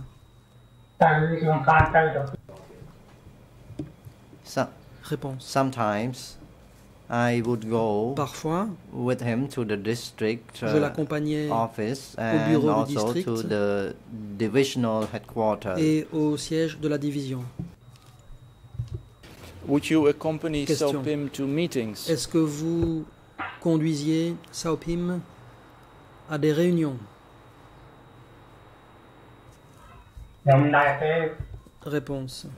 S1: Réponse.
S2: Sometimes I would go
S1: Parfois,
S2: with him to the district
S1: je l'accompagnais
S2: office
S1: au
S2: and
S1: bureau du
S2: also
S1: district
S2: to the divisional headquarters.
S1: et au siège de la division.
S3: Would you accompany
S1: Question.
S3: Sopim to meetings?
S1: Est-ce que vous conduisiez Sopim à des réunions? Réponse.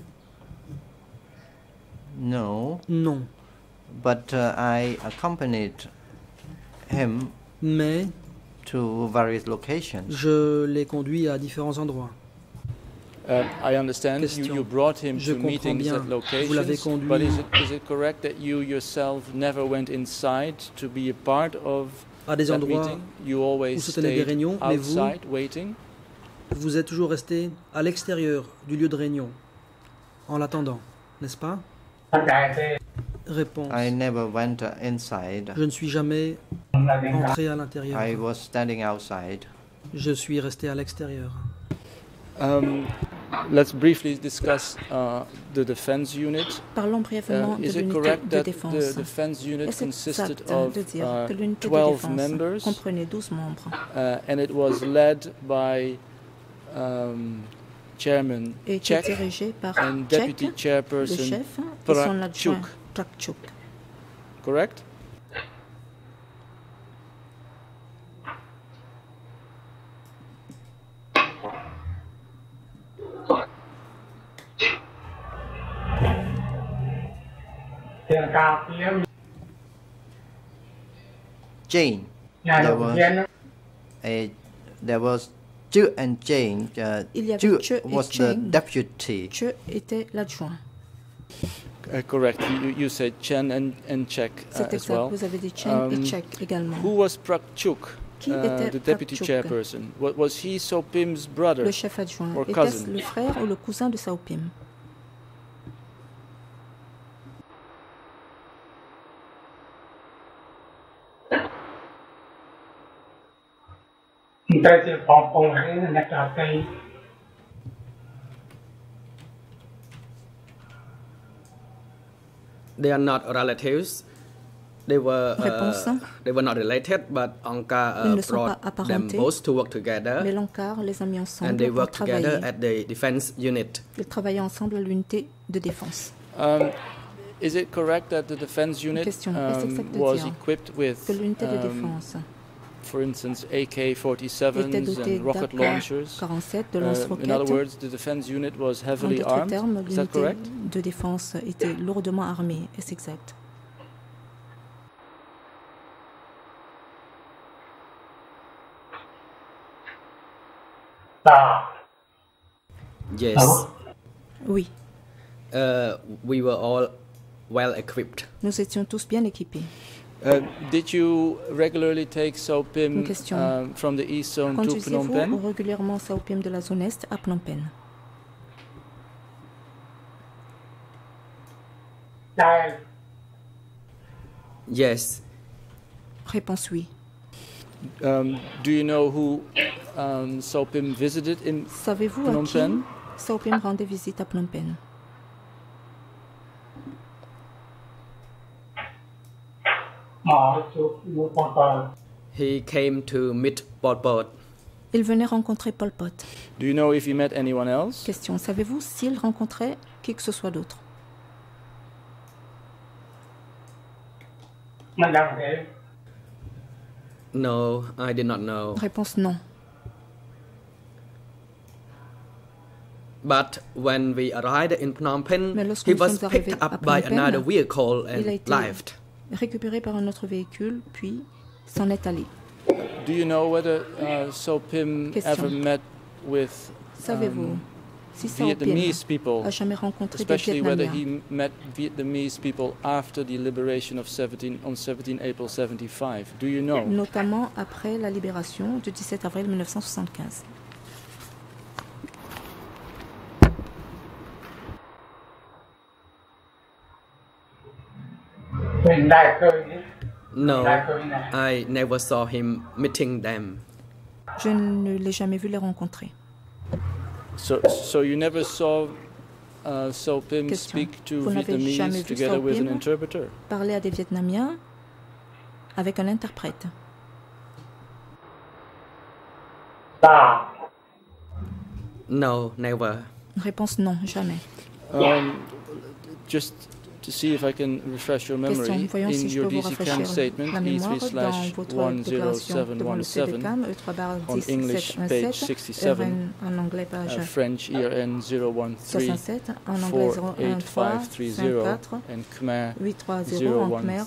S2: No,
S1: Non.
S2: but I accompanied him
S1: Mais
S2: to various locations.
S1: je l'ai conduit à différents endroits.
S3: I understand
S1: Question.
S3: you brought him
S1: Je
S3: to
S1: comprends
S3: meetings
S1: bien.
S3: at
S1: Vous l'avez
S3: locations,
S1: conduit.
S3: but is it correct that you yourself never went inside to be a part of
S1: À des
S3: that
S1: endroits
S3: meeting? You always
S1: où se tenaient des
S3: stayed
S1: réunions, mais vous,
S3: outside waiting?
S1: vous êtes toujours resté à l'extérieur du lieu de réunion, en l'attendant, n'est-ce pas? Réponse.
S2: I never went inside.
S1: Je ne suis jamais entré à l'intérieur.
S2: I was standing outside.
S1: Je suis resté à l'extérieur.
S3: Let's briefly discuss the defense unit.
S4: Parlons brièvement de
S3: Is it
S4: l'unité
S3: correct
S4: de
S3: that
S4: défense.
S3: the defense unit
S4: Est-ce
S3: consisted
S4: exact
S3: of
S4: de dire que l'unité de
S3: 12
S4: défense
S3: members
S4: comprenait 12 membres
S3: and it was led by Chairman
S4: et était
S3: Czech
S4: dirigé par
S3: and
S4: Czech,
S3: Deputy
S4: le
S3: Chairperson
S4: chef, et son adjoint
S3: Prakchuk,
S4: Prakchuk.
S3: correct?
S2: Jane. There was Chu and Jane.
S4: Il y avait
S2: Chu
S4: Chu et
S2: was the
S4: Jane.
S2: deputy.
S4: Chu était l'adjoint.
S3: Correct. You said Chen and Czech
S4: C'est
S3: as
S4: exact.
S3: well.
S4: Vous avez dit Chen et Czech également.
S3: Who was Prakchuk? the deputy chairperson? Was he Sopim's brother?
S4: Le chef adjoint.
S3: Or
S4: Était-ce
S3: cousin?
S4: le frère ou le cousin de Saopim?
S5: They are not relatives. They were not related, but Angkar brought them both to work together.
S4: Mais l'Angkar les a mis ensemble
S5: And they
S4: pour
S5: worked together
S4: travailler.
S5: at the defense unit.
S4: Ils travaillaient ensemble à l'unité de défense.
S3: Is it correct that the defense unit
S4: Question. Est-ce exact de
S3: was
S4: dire
S3: equipped with,
S4: que l'unité de défense
S3: for instance,
S4: était
S3: AK-47s
S4: dotée
S3: and rocket launchers?
S4: d'AK-47 de
S3: In
S4: lance-roquettes?
S3: other words, the defense unit was
S4: En
S3: heavily
S4: d'autres
S3: armed.
S4: termes,
S3: Is that
S4: l'unité
S3: correct?
S4: de défense était lourdement armée. Est-ce exact?
S5: Yes.
S4: Oui.
S5: We were all well equipped.
S4: Nous étions tous bien équipés.
S3: Did you regularly take Sopim
S4: Une question.
S3: from the east zone to Phnom
S4: Conduisez-vous
S3: Penh?
S4: régulièrement Saopim de la zone Est à Phnom Penh?
S5: Yes.
S4: Réponse oui.
S3: Do you know who Sopim visited in
S4: Savez-vous à
S3: Phnom
S4: qui
S3: Penh?
S4: Saopim rendait visite à Phnom Penh?
S5: He came to meet Pol Pot.
S4: Il venait rencontrer Pol Pot.
S3: Do you know if he met anyone else?
S4: Question. Savez-vous s'il rencontrait qui que ce soit d'autre?
S5: No, I did not know.
S4: Réponse non.
S5: But when we arrived in Phnom Penh,
S4: Mais lorsque
S5: he
S4: nous
S5: was
S4: sommes
S5: picked
S4: arrivés à
S5: up by
S4: Phnom Penh,
S5: another vehicle
S4: il a
S5: and
S4: été
S5: left.
S4: récupéré par un autre véhicule, puis s'en est allé.
S3: Do you know whether Sopim
S4: Question.
S3: ever met with
S4: Savez-vous si Saopim
S3: Vietnamese people,
S4: a jamais rencontré des
S3: especially whether
S4: Vietnamiens?
S3: he met Vietnamese people after the liberation of 17 April 75? Do you know?
S4: Notamment après la libération du 17 avril 1975.
S5: No, I never saw him meeting them.
S4: Je ne l'ai jamais vu les rencontrer.
S3: So you never saw Sopim
S4: Question.
S3: speak to
S4: Vous n'avez jamais
S3: Vietnamese
S4: vu
S3: together with an
S4: Sopim
S3: interpreter?
S4: parler à des Vietnamiens avec un interprète?
S5: No, never.
S4: Réponse non, jamais.
S3: Just to see if I can refresh your memory,
S4: Question. Voyons
S3: in
S4: si je
S3: your
S4: peux vous
S3: DC
S4: rafraîchir
S3: camp statement,
S4: la mémoire dans votre déclaration devant le
S3: E10717,
S4: CDCAM,
S3: on English page
S4: E3-10-717,
S3: 67,
S4: en anglais page
S3: French ERN
S4: 67, en anglais 013-54,
S3: and Khmer
S4: 830, en Khmer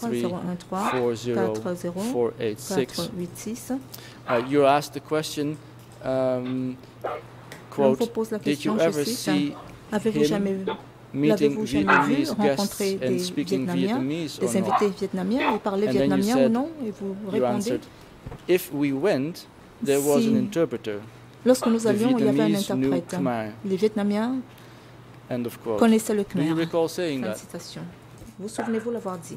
S4: 013-40-486.
S3: You're asked the question,
S4: On
S3: quote,
S4: vous pose la
S3: did
S4: question,
S3: you
S4: je
S3: ever
S4: cite,
S3: see
S4: avez-vous jamais vu
S3: meeting
S4: L'avez-vous jamais vu
S3: Vietnamese
S4: rencontrer
S3: guests and
S4: des
S3: speaking
S4: Vietnamiens,
S3: Vietnamese
S4: des
S3: or not?
S4: invités vietnamiens et parler
S3: And then you
S4: vietnamien ou
S3: said-
S4: non? Et vous
S3: You
S4: répondez,
S3: answered, if we went, there was
S4: Si
S3: an interpreter.
S4: lorsque nous
S3: The
S4: allions, il y avait un
S3: Vietnamese knew
S4: interprète.
S3: Khmer.
S4: Les Vietnamiens
S3: End of quote.
S4: connaissaient le
S3: Do you
S4: Khmer.
S3: recall saying
S4: Fin de
S3: that?
S4: citation. Vous souvenez-vous l'avoir dit?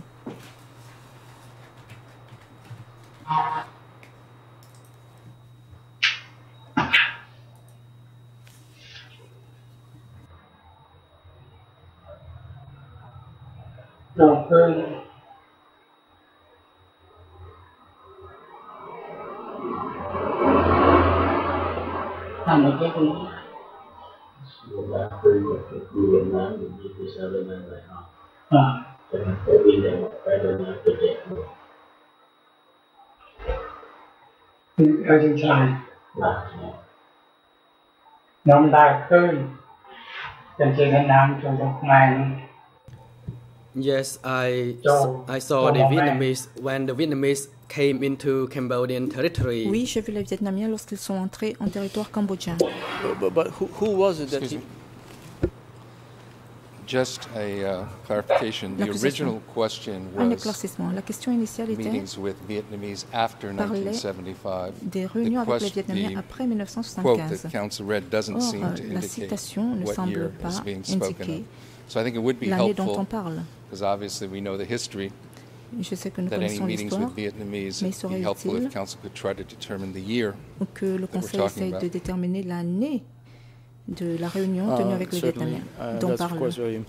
S5: Yes, I saw the Vietnamese when the Vietnamese came into Cambodian territory.
S4: Oui, j'ai vu les Vietnamiens lorsqu'ils sont entrés en territoire cambodgien.
S3: But who was it that he...
S6: Just a clarification. The original question was
S4: la question initiale était
S6: meetings with Vietnamese after 1975.
S4: Des réunions avec les Vietnamiens après 1975.
S6: The council read doesn't seem to
S4: la citation ne semble pas indiquer
S6: so I think it would be
S4: l'année dont on
S6: helpful
S4: parle.
S6: because obviously we know the history.
S4: Je sais que nous
S6: That any
S4: connaissons
S6: meetings
S4: l'histoire,
S6: with Vietnamese
S4: mais il
S6: would
S4: serait
S6: be helpful
S4: utile
S6: if council could try to determine the year
S4: que le
S6: that we're
S4: Conseil
S6: talking
S4: essaye
S6: about.
S4: de déterminer l'année de la réunion tenue avec les Vietnamiens, dont il parle.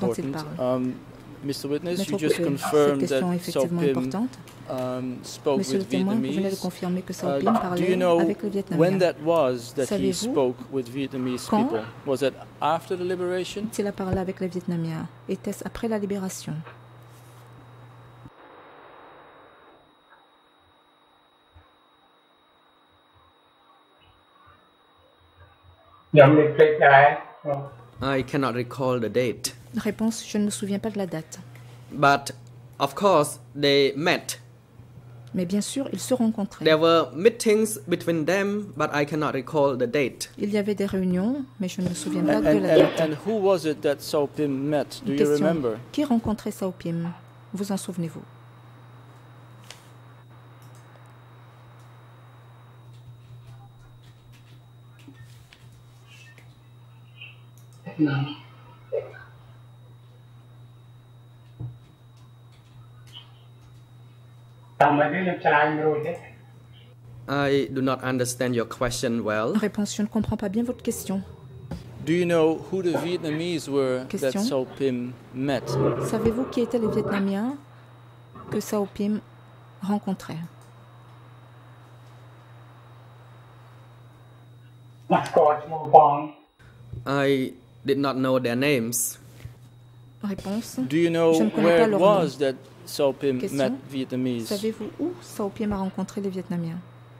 S3: Mr. Witness,
S4: Maître
S3: you just
S4: Procureur,
S3: confirmed
S4: cette question est
S3: that
S4: effectivement
S3: Sao
S4: importante.
S3: Pim spoke
S4: Monsieur le
S3: with
S4: témoin, vous venez de
S3: Vietnamese.
S4: confirmer que Sao Pim
S3: Do you
S4: parlait
S3: know
S4: avec les
S3: when
S4: Vietnamiens.
S3: that was that he
S4: Savez-vous
S3: spoke with Vietnamese
S4: quand
S3: people? Was that after the liberation?
S4: il a parlé avec les Vietnamiens? Était-ce après la libération?
S5: I cannot recall the date.
S4: Réponse, je ne me souviens pas de la date.
S5: But of course they met.
S4: Mais bien sûr, ils se rencontraient.
S5: There were meetings between them, but I cannot recall the date.
S4: Il y avait des réunions, mais je ne me souviens pas de la date.
S3: And who was it that Sao Pim met? Do you
S4: Question.
S3: remember?
S4: Qui rencontrait Sao Pim? Vous en souvenez-vous?
S5: I do not understand your question well.
S4: Réponse, je ne comprends pas bien votre question.
S3: Do you know who the Vietnamese were that
S4: Question.
S3: Sao Pim met?
S4: Savez-vous qui étaient les Vietnamiens que Sao Pim rencontrait?
S5: I did not know their names.
S4: Réponse.
S3: Do you know
S4: Je ne connais
S3: where
S4: pas
S3: it
S4: leur
S3: was
S4: nom.
S3: that Sao Pim
S4: Question.
S3: met Vietnamese?
S4: Savez-vous où Sao Pim a rencontré les Vietnamiens?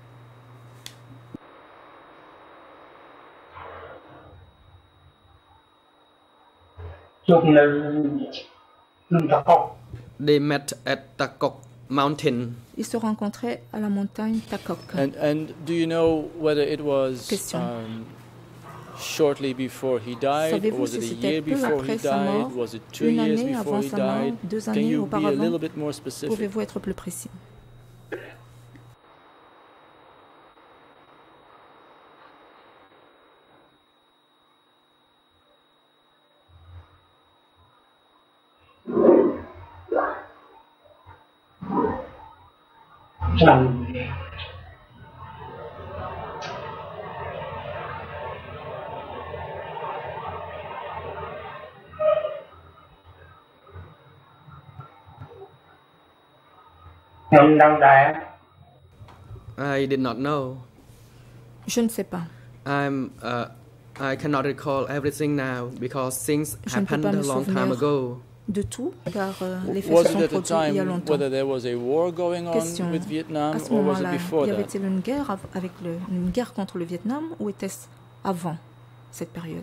S5: They met at Takok Mountain.
S4: Ils se rencontraient à la montagne Takok.
S3: And do you know whether it was
S4: Question.
S3: Shortly before he died, or
S4: Savez-vous
S3: was
S4: si
S3: it a
S4: c'était
S3: year
S4: peu
S3: before
S4: après
S3: he
S4: sa mort,
S3: died? Was it 2
S4: une
S3: years
S4: année
S3: before
S4: avant
S3: he
S4: sa mort,
S3: died?
S4: 2
S3: Can
S4: années
S3: you be a
S4: auparavant?
S3: little bit more specific?
S4: Pouvez-vous être plus précis?
S5: I did not know.
S4: Je ne sais pas.
S5: I cannot recall everything now because things
S4: Je ne peux
S5: happened
S4: pas
S5: a
S4: me
S5: long time
S4: souvenir
S5: ago.
S4: de tout, car les faits
S3: Was
S4: se
S3: it
S4: sont
S3: at the
S4: produits il y a
S3: time
S4: longtemps.
S3: whether there was a war going on
S4: Question.
S3: with Vietnam,
S4: À ce
S3: or was it
S4: moment-là,
S3: before
S4: y
S3: that?
S4: avait-il une guerre une guerre contre le Vietnam ou était-ce avant cette période?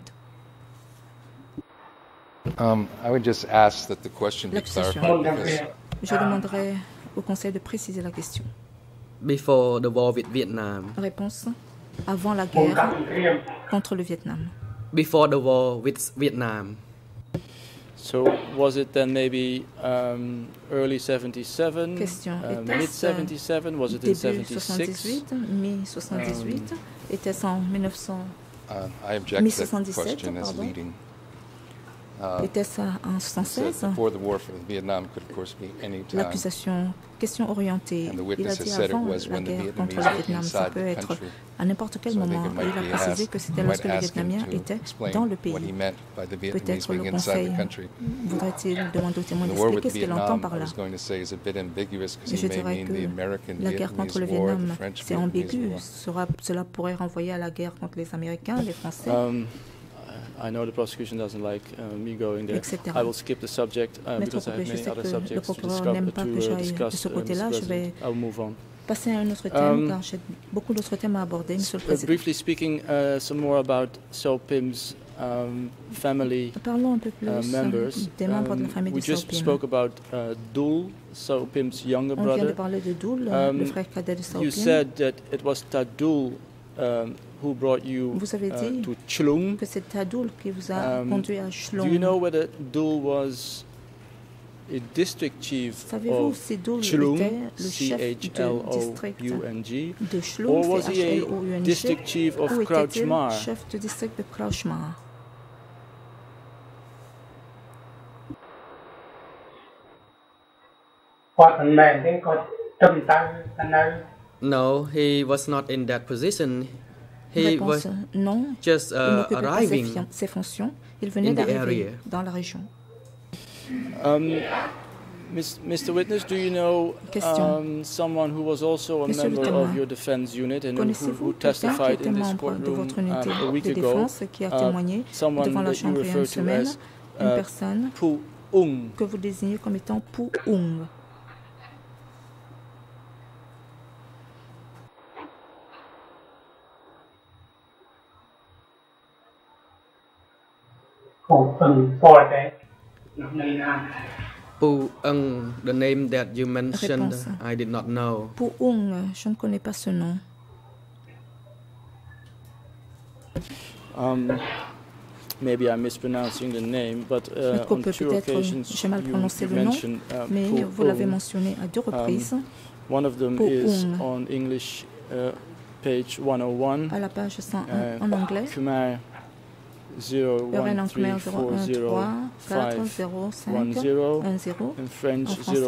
S6: I would just ask that the question be
S4: L'accusation.
S6: clarified because
S4: Je demanderai au Conseil de préciser la question.
S5: Before the war with Vietnam.
S4: Réponse. Avant la guerre contre le Vietnam.
S5: Before the war with Vietnam.
S3: So was it then maybe early 77,
S4: Question.
S3: mid 77? Was it in
S4: Début
S3: 76?
S4: 78, mi-78, était-ce en 1900,
S6: I object to that
S4: 1077,
S6: question as
S4: pardon.
S6: leading.
S4: était-ce en
S6: It said
S4: 76?
S6: before the war with Vietnam could of course be any time.
S4: L'accusation, question orientée.
S6: And the
S4: Il a
S6: witness
S4: dit
S6: has said it
S4: avant
S6: was
S4: la
S6: when the
S4: guerre contre
S6: Vietnamese
S4: le
S6: were
S4: Vietnam. Ça
S6: inside
S4: peut
S6: the
S4: être
S6: country.
S4: à n'importe quel
S6: So I think
S4: moment.
S6: it
S4: Et
S6: might
S4: il a
S6: be
S4: précisé
S6: asked,
S4: que c'était
S6: you might
S4: lorsque les
S6: ask him
S4: Vietnamiens
S6: to
S4: étaient
S6: explain
S4: dans le
S6: what
S4: pays.
S6: he meant by the Vietnamese
S4: Peut-être
S6: being
S4: le
S6: inside
S4: Conseil
S6: the country.
S4: voudrait-il demander au témoin
S6: The war
S4: d'expliquer
S6: with
S4: ce qu'il entend
S6: Vietnam,
S4: par
S6: I
S4: là.
S6: was going to say, is a bit ambiguous because
S4: Et
S6: he
S4: je
S6: may
S4: dirais
S6: mean
S4: que
S6: the American
S4: la guerre contre le
S6: Vietnamese war,
S4: Vietnam,
S6: the French
S4: c'est
S6: Vietnamese
S4: ambigu.
S6: war.
S4: Cela pourrait renvoyer à la guerre contre les Américains, les Français,
S3: I know the prosecution doesn't like me going there.
S4: etc.
S3: I will skip the subject
S4: Maître
S3: because I have
S4: Procureur, je
S3: many
S4: sais
S3: other
S4: que le
S3: subjects to
S4: procureur n'aime pas que j'aille de
S3: discuss.
S4: ce côté-là. Je vais
S3: I'll move on.
S4: passer à un autre thème, car j'ai beaucoup d'autres thèmes à aborder, Monsieur le Président.
S3: Briefly speaking, some more about Sao Pim's family
S4: Parlons un peu plus
S3: members.
S4: des membres de la famille de
S3: We
S4: Sao
S3: just
S4: Pim.
S3: spoke about Dul, Sao Pim's younger
S4: On vient de
S3: brother.
S4: parler de Doul, le frère cadet de Sao
S3: You
S4: Pim.
S3: said that it was Tadul who brought you
S4: Vous avez dit
S3: to Chlung.
S4: Que c'est Tadoul qui vous a conduit à Chlung.
S3: Do you know whether Dul was a district chief of Chlung, C-H-L-O-U-N-G, or was he a district chief of Krauchmar?
S4: Chef de district de Krauchmar.
S5: No, he was not in that position. He was
S4: non,
S5: just arriving
S4: ses fonctions. Il venait d'arriver dans la région.
S3: Mr. Witness, do you know someone who was also a member of your defense unit and who testified in this courtroom a week ago? Someone that you refer to as Pu Ung.
S4: Que vous désignez comme étant Pu Ung.
S5: Pu Ung, the name that you mentioned, I did not know.
S4: Pu Ung, je ne connais pas ce nom.
S3: Maybe I'm mispronouncing the name, but on two occasions
S4: j'ai mal prononcé le nom, mais vous l'avez mentionné à deux reprises.
S3: One of them is on English, page 101.
S4: À la page 101 en anglais.
S3: Khmer 013405010, in French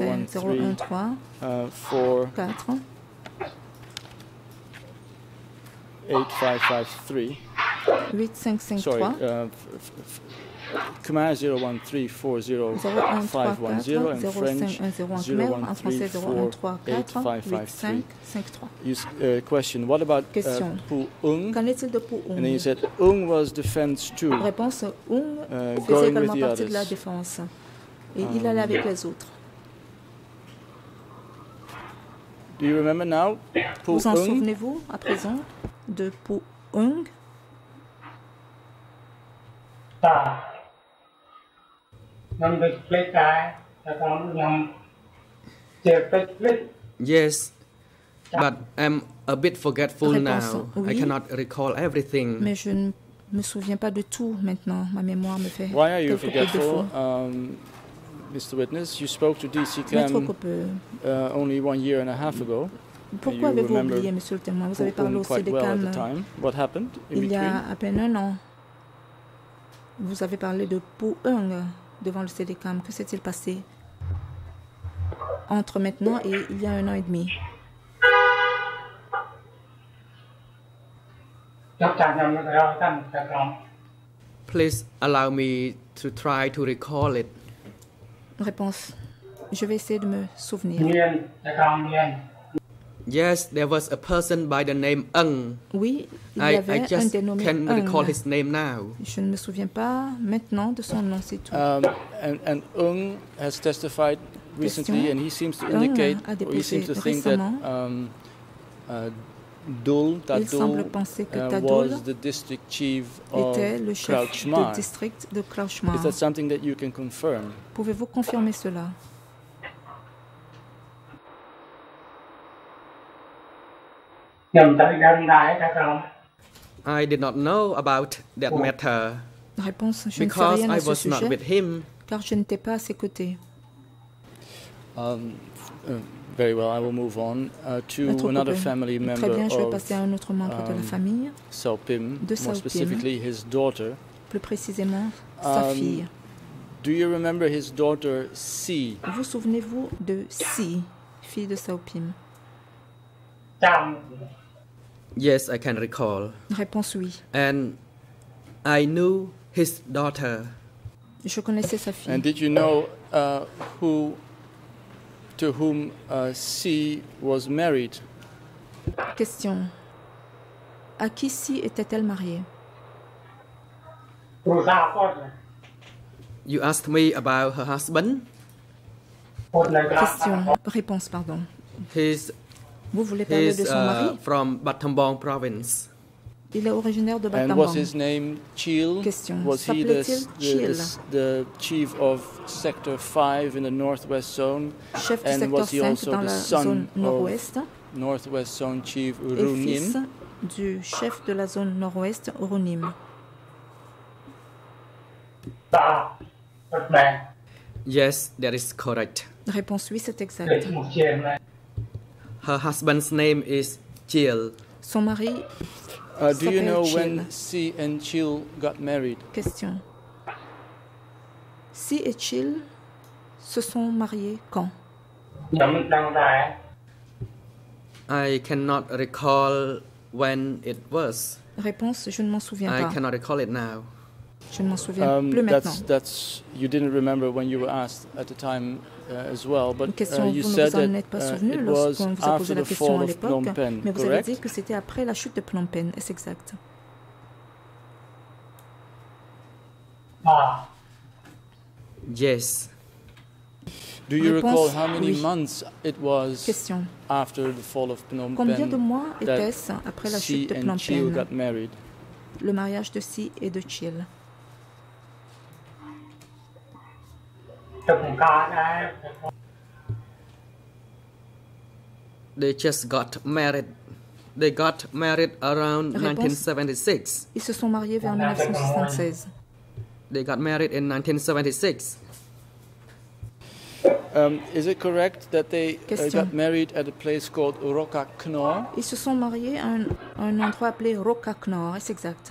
S3: 013-48553.
S4: 8553.
S3: Sorry, Khmer 01340-510 and French 013-48553. Question, what about Pu Ung?
S4: Qu'en est-il de Pu Ung?
S3: And then you said Ung was defense too.
S4: Réponse, Ung faisait également partie de la défense. Et il allait avec les autres.
S3: Do you remember now?
S4: Vous en souvenez-vous à présent de Pu Ung?
S5: Yes, but I'm a bit forgetful now.
S4: Oui.
S5: I cannot recall everything.
S4: Mais je ne me souviens pas de tout maintenant. Ma mémoire me fait
S3: Why are you forgetful, Mr. Witness? You spoke to DCCAM only 1 year and a half ago.
S4: Pourquoi avez-vous oublié, monsieur le témoin? Vous avez parlé au CDCAM il y a à peine un an. Vous avez parlé de Pu Ung devant le CDCAM. Que s'est-il passé entre maintenant et il y a 1 an et demi?
S5: Please allow me to try to recall it.
S4: Réponse. Je vais essayer de me souvenir.
S5: Yes, there was a person by the name Ung.
S4: Oui, il y avait un dénommé
S5: Ung. I just can't recall his name now.
S4: Je ne me souviens pas maintenant de son nom, c'est tout.
S3: And Ung has testified recently, and he seems to indicate, or he seems to think that Dul, Tadoul, was the district chief of Krauchmar. Is that something that you can confirm?
S4: Pouvez-vous confirmer cela?
S5: I did not know about that matter.
S4: Réponse, je ne sais rien à ce sujet,
S5: with him.
S4: Car je n'étais pas à ses côtés.
S3: Very well, I will move on to another family member
S4: Très bien, je vais passer à un autre membre de la famille,
S3: Saupim,
S4: de
S3: more specifically his daughter.
S4: Plus précisément, sa fille.
S3: Do you remember his daughter Si?
S4: Vous souvenez-vous de Si, fille de Saupim?
S5: Yes, I can recall.
S4: Réponse oui.
S5: And I knew his daughter.
S4: Je connaissais sa fille.
S3: And did you know to whom Si was married?
S4: Question. À qui Si était-elle mariée?
S5: You asked me about her husband?
S4: Question. Réponse, pardon. Vous voulez parler de son mari?
S5: From Battambang province.
S4: Il est originaire de Battambang.
S3: And was his name Chil?
S4: Question.
S3: Was he the chief of Sector 5 in the Northwest Zone?
S4: Chef du secteur 5 dans la zone nord-ouest.
S3: Northwest Zone Chief
S4: Et fils du chef de la zone nord-ouest, Oronim.
S5: Yes, that is correct.
S4: Réponse oui, c'est exact.
S5: Her husband's name is Chiel.
S4: Son mari
S3: do you know when Si and Chiel got married?
S4: Question. Si et Chiel se sont mariés quand?
S5: I cannot recall when it was.
S4: Réponse, je ne m'en souviens pas.
S5: I cannot recall it now.
S4: Je ne m'en souviens plus maintenant.
S3: You didn't remember when you were asked at the time as well, but you
S4: vous
S3: said
S4: ne vous en êtes pas souvenu
S3: it
S4: lorsqu'on
S3: was
S4: vous a posé
S3: after
S4: la
S3: the
S4: question
S3: fall
S4: à
S3: of
S4: l'époque,
S3: Phnom Penh,
S4: mais vous avez
S3: correct?
S4: dit que c'était après la chute de Phnom Penh. Est-ce exact?
S5: Yes.
S3: Do you
S4: Réponse,
S3: recall how many
S4: oui.
S3: months it was
S4: Question.
S3: after the fall of Phnom
S4: Combien de
S3: Penh
S4: mois était-ce après la
S3: Si
S4: chute de
S3: and
S4: Phnom
S3: Chiel
S4: Penh?
S3: got married?
S4: Le mariage de Si et de Chiel.
S5: They just got married. They got married around
S4: Réponse.
S5: 1976.
S4: Ils se sont mariés vers 1976.
S5: They got married in 1976.
S3: Is it correct that they
S4: Question.
S3: got married at a place called Roka Knorr?
S4: Ils se sont mariés à un endroit appelé Roka Knorr. Est-ce exact?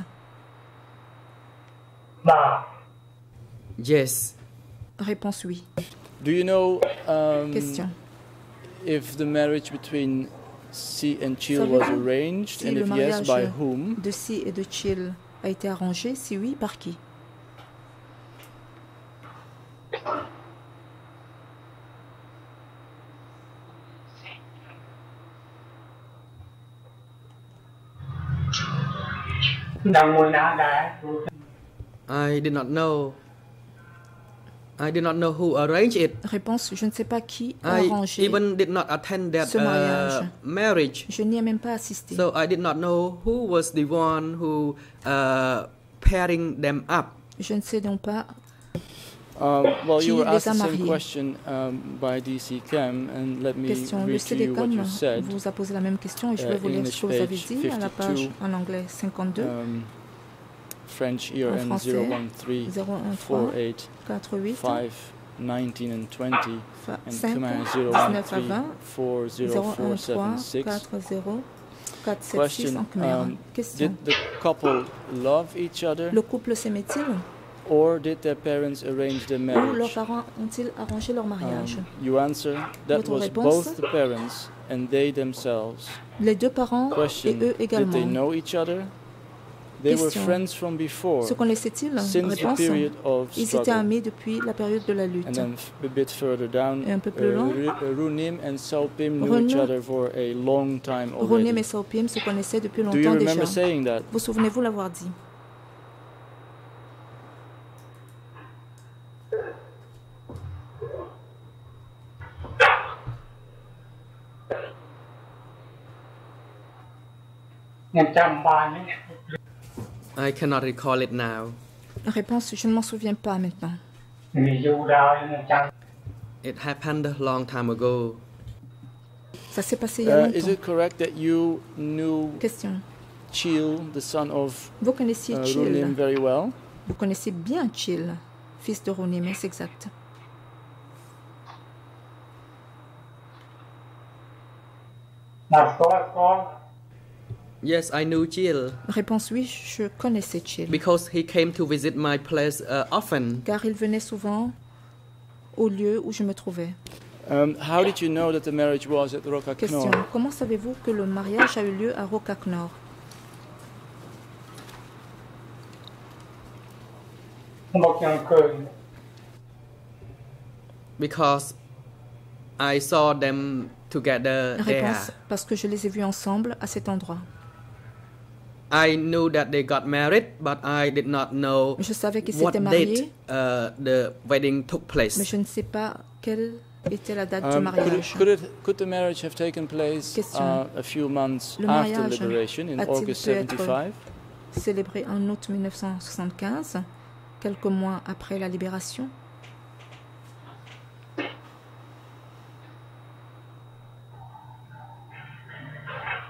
S5: Yes.
S4: Réponse oui.
S3: Do you know
S4: Question.
S3: if the marriage between Si and Chiel was
S4: Savez-vous
S3: arranged,
S4: si
S3: and
S4: le
S3: if yes, by
S4: mariage
S3: whom?
S4: de Si et de Chiel a été arrangé? Si oui, par qui?
S5: I did not know. I did not know who arranged it.
S4: Réponse, je ne sais pas qui a
S5: I
S4: arrangé
S5: even did not attend that
S4: ce mariage.
S5: marriage.
S4: Je n'y ai même pas assisté.
S5: So I did not know who was the one who pairing them up.
S4: Je ne sais donc pas.
S3: Well,
S4: Qui
S3: you were
S4: les
S3: asked
S4: a
S3: the same
S4: mariés?
S3: question by DC Chem, and let me
S4: Question. Le
S3: read to you what
S4: CDCAM
S3: you said.
S4: vous a posé la même question et je vais vous lire ce que vous avez dit à la page en anglais 52,
S3: French
S4: en
S3: ERN
S4: français
S3: 013 48
S4: 48
S3: 5 19 and 20 and
S4: 5
S3: Khmer
S4: 19 à 20
S3: 404776.
S4: 40 476
S3: Question,
S4: en Khmer. Question.
S3: did the couple love each other,
S4: Le couple s'aimait-il
S3: or did their parents arrange their
S4: ou leurs
S3: marriage?
S4: parents ont-ils arrangé leur mariage?
S3: You answer that
S4: Votre
S3: was
S4: réponse?
S3: both the parents and they themselves.
S4: Les deux parents
S3: Question,
S4: et eux
S3: did they
S4: également.
S3: know each other? They were
S4: Question.
S3: friends from before,
S4: Se connaissaient-ils?
S3: since the
S4: Réponse.
S3: period of
S4: Ils étaient
S3: struggle.
S4: amis depuis la période de la
S3: And
S4: lutte.
S3: then a bit further down,
S4: Et un peu plus loin,
S3: Runim and Saupim knew
S4: Runim-
S3: each other for a long time
S4: Ronim
S3: already.
S4: et Saupim se connaissaient depuis
S3: Do you
S4: longtemps
S3: remember
S4: déjà.
S3: saying that?
S4: Vous souvenez-vous l'avoir dit?
S5: I cannot recall it now.
S4: Réponse, je ne m'en souviens pas maintenant.
S5: It happened a long time ago.
S4: Ça s'est passé il y a
S3: Is
S4: longtemps.
S3: it correct that you knew
S4: Question.
S3: Chiel, the son of
S4: Vous connaissiez
S3: Runim,
S4: Chiel.
S3: very well?
S4: Vous connaissez bien Chiel, fils de Ronim, c'est exact.
S5: Yes, I knew Chiel
S4: Réponse oui, je connaissais Chiel.
S5: because he came to visit my place often.
S4: Car il venait souvent au lieu où je me trouvais.
S3: How did you know that the marriage was at Roka
S4: Question.
S3: Knorr?
S4: Comment savez-vous que le mariage a eu lieu à Roka Knorr?
S5: Because I saw them together there.
S4: Réponse, parce que je les ai vus ensemble à cet endroit.
S5: I knew that they got married, but I did not know
S4: Je savais qu'ils
S5: what
S4: s'étaient
S5: date
S4: mariés,
S5: the wedding took
S4: mais
S5: place.
S4: je ne sais pas quelle était la date du mariage.
S3: Could the marriage have taken place
S4: Question.
S3: a few months
S4: Le
S3: after
S4: mariage
S3: liberation in
S4: a-t-il
S3: August
S4: pu être
S3: 75?
S4: Célébré en août 1975, quelques mois après la libération.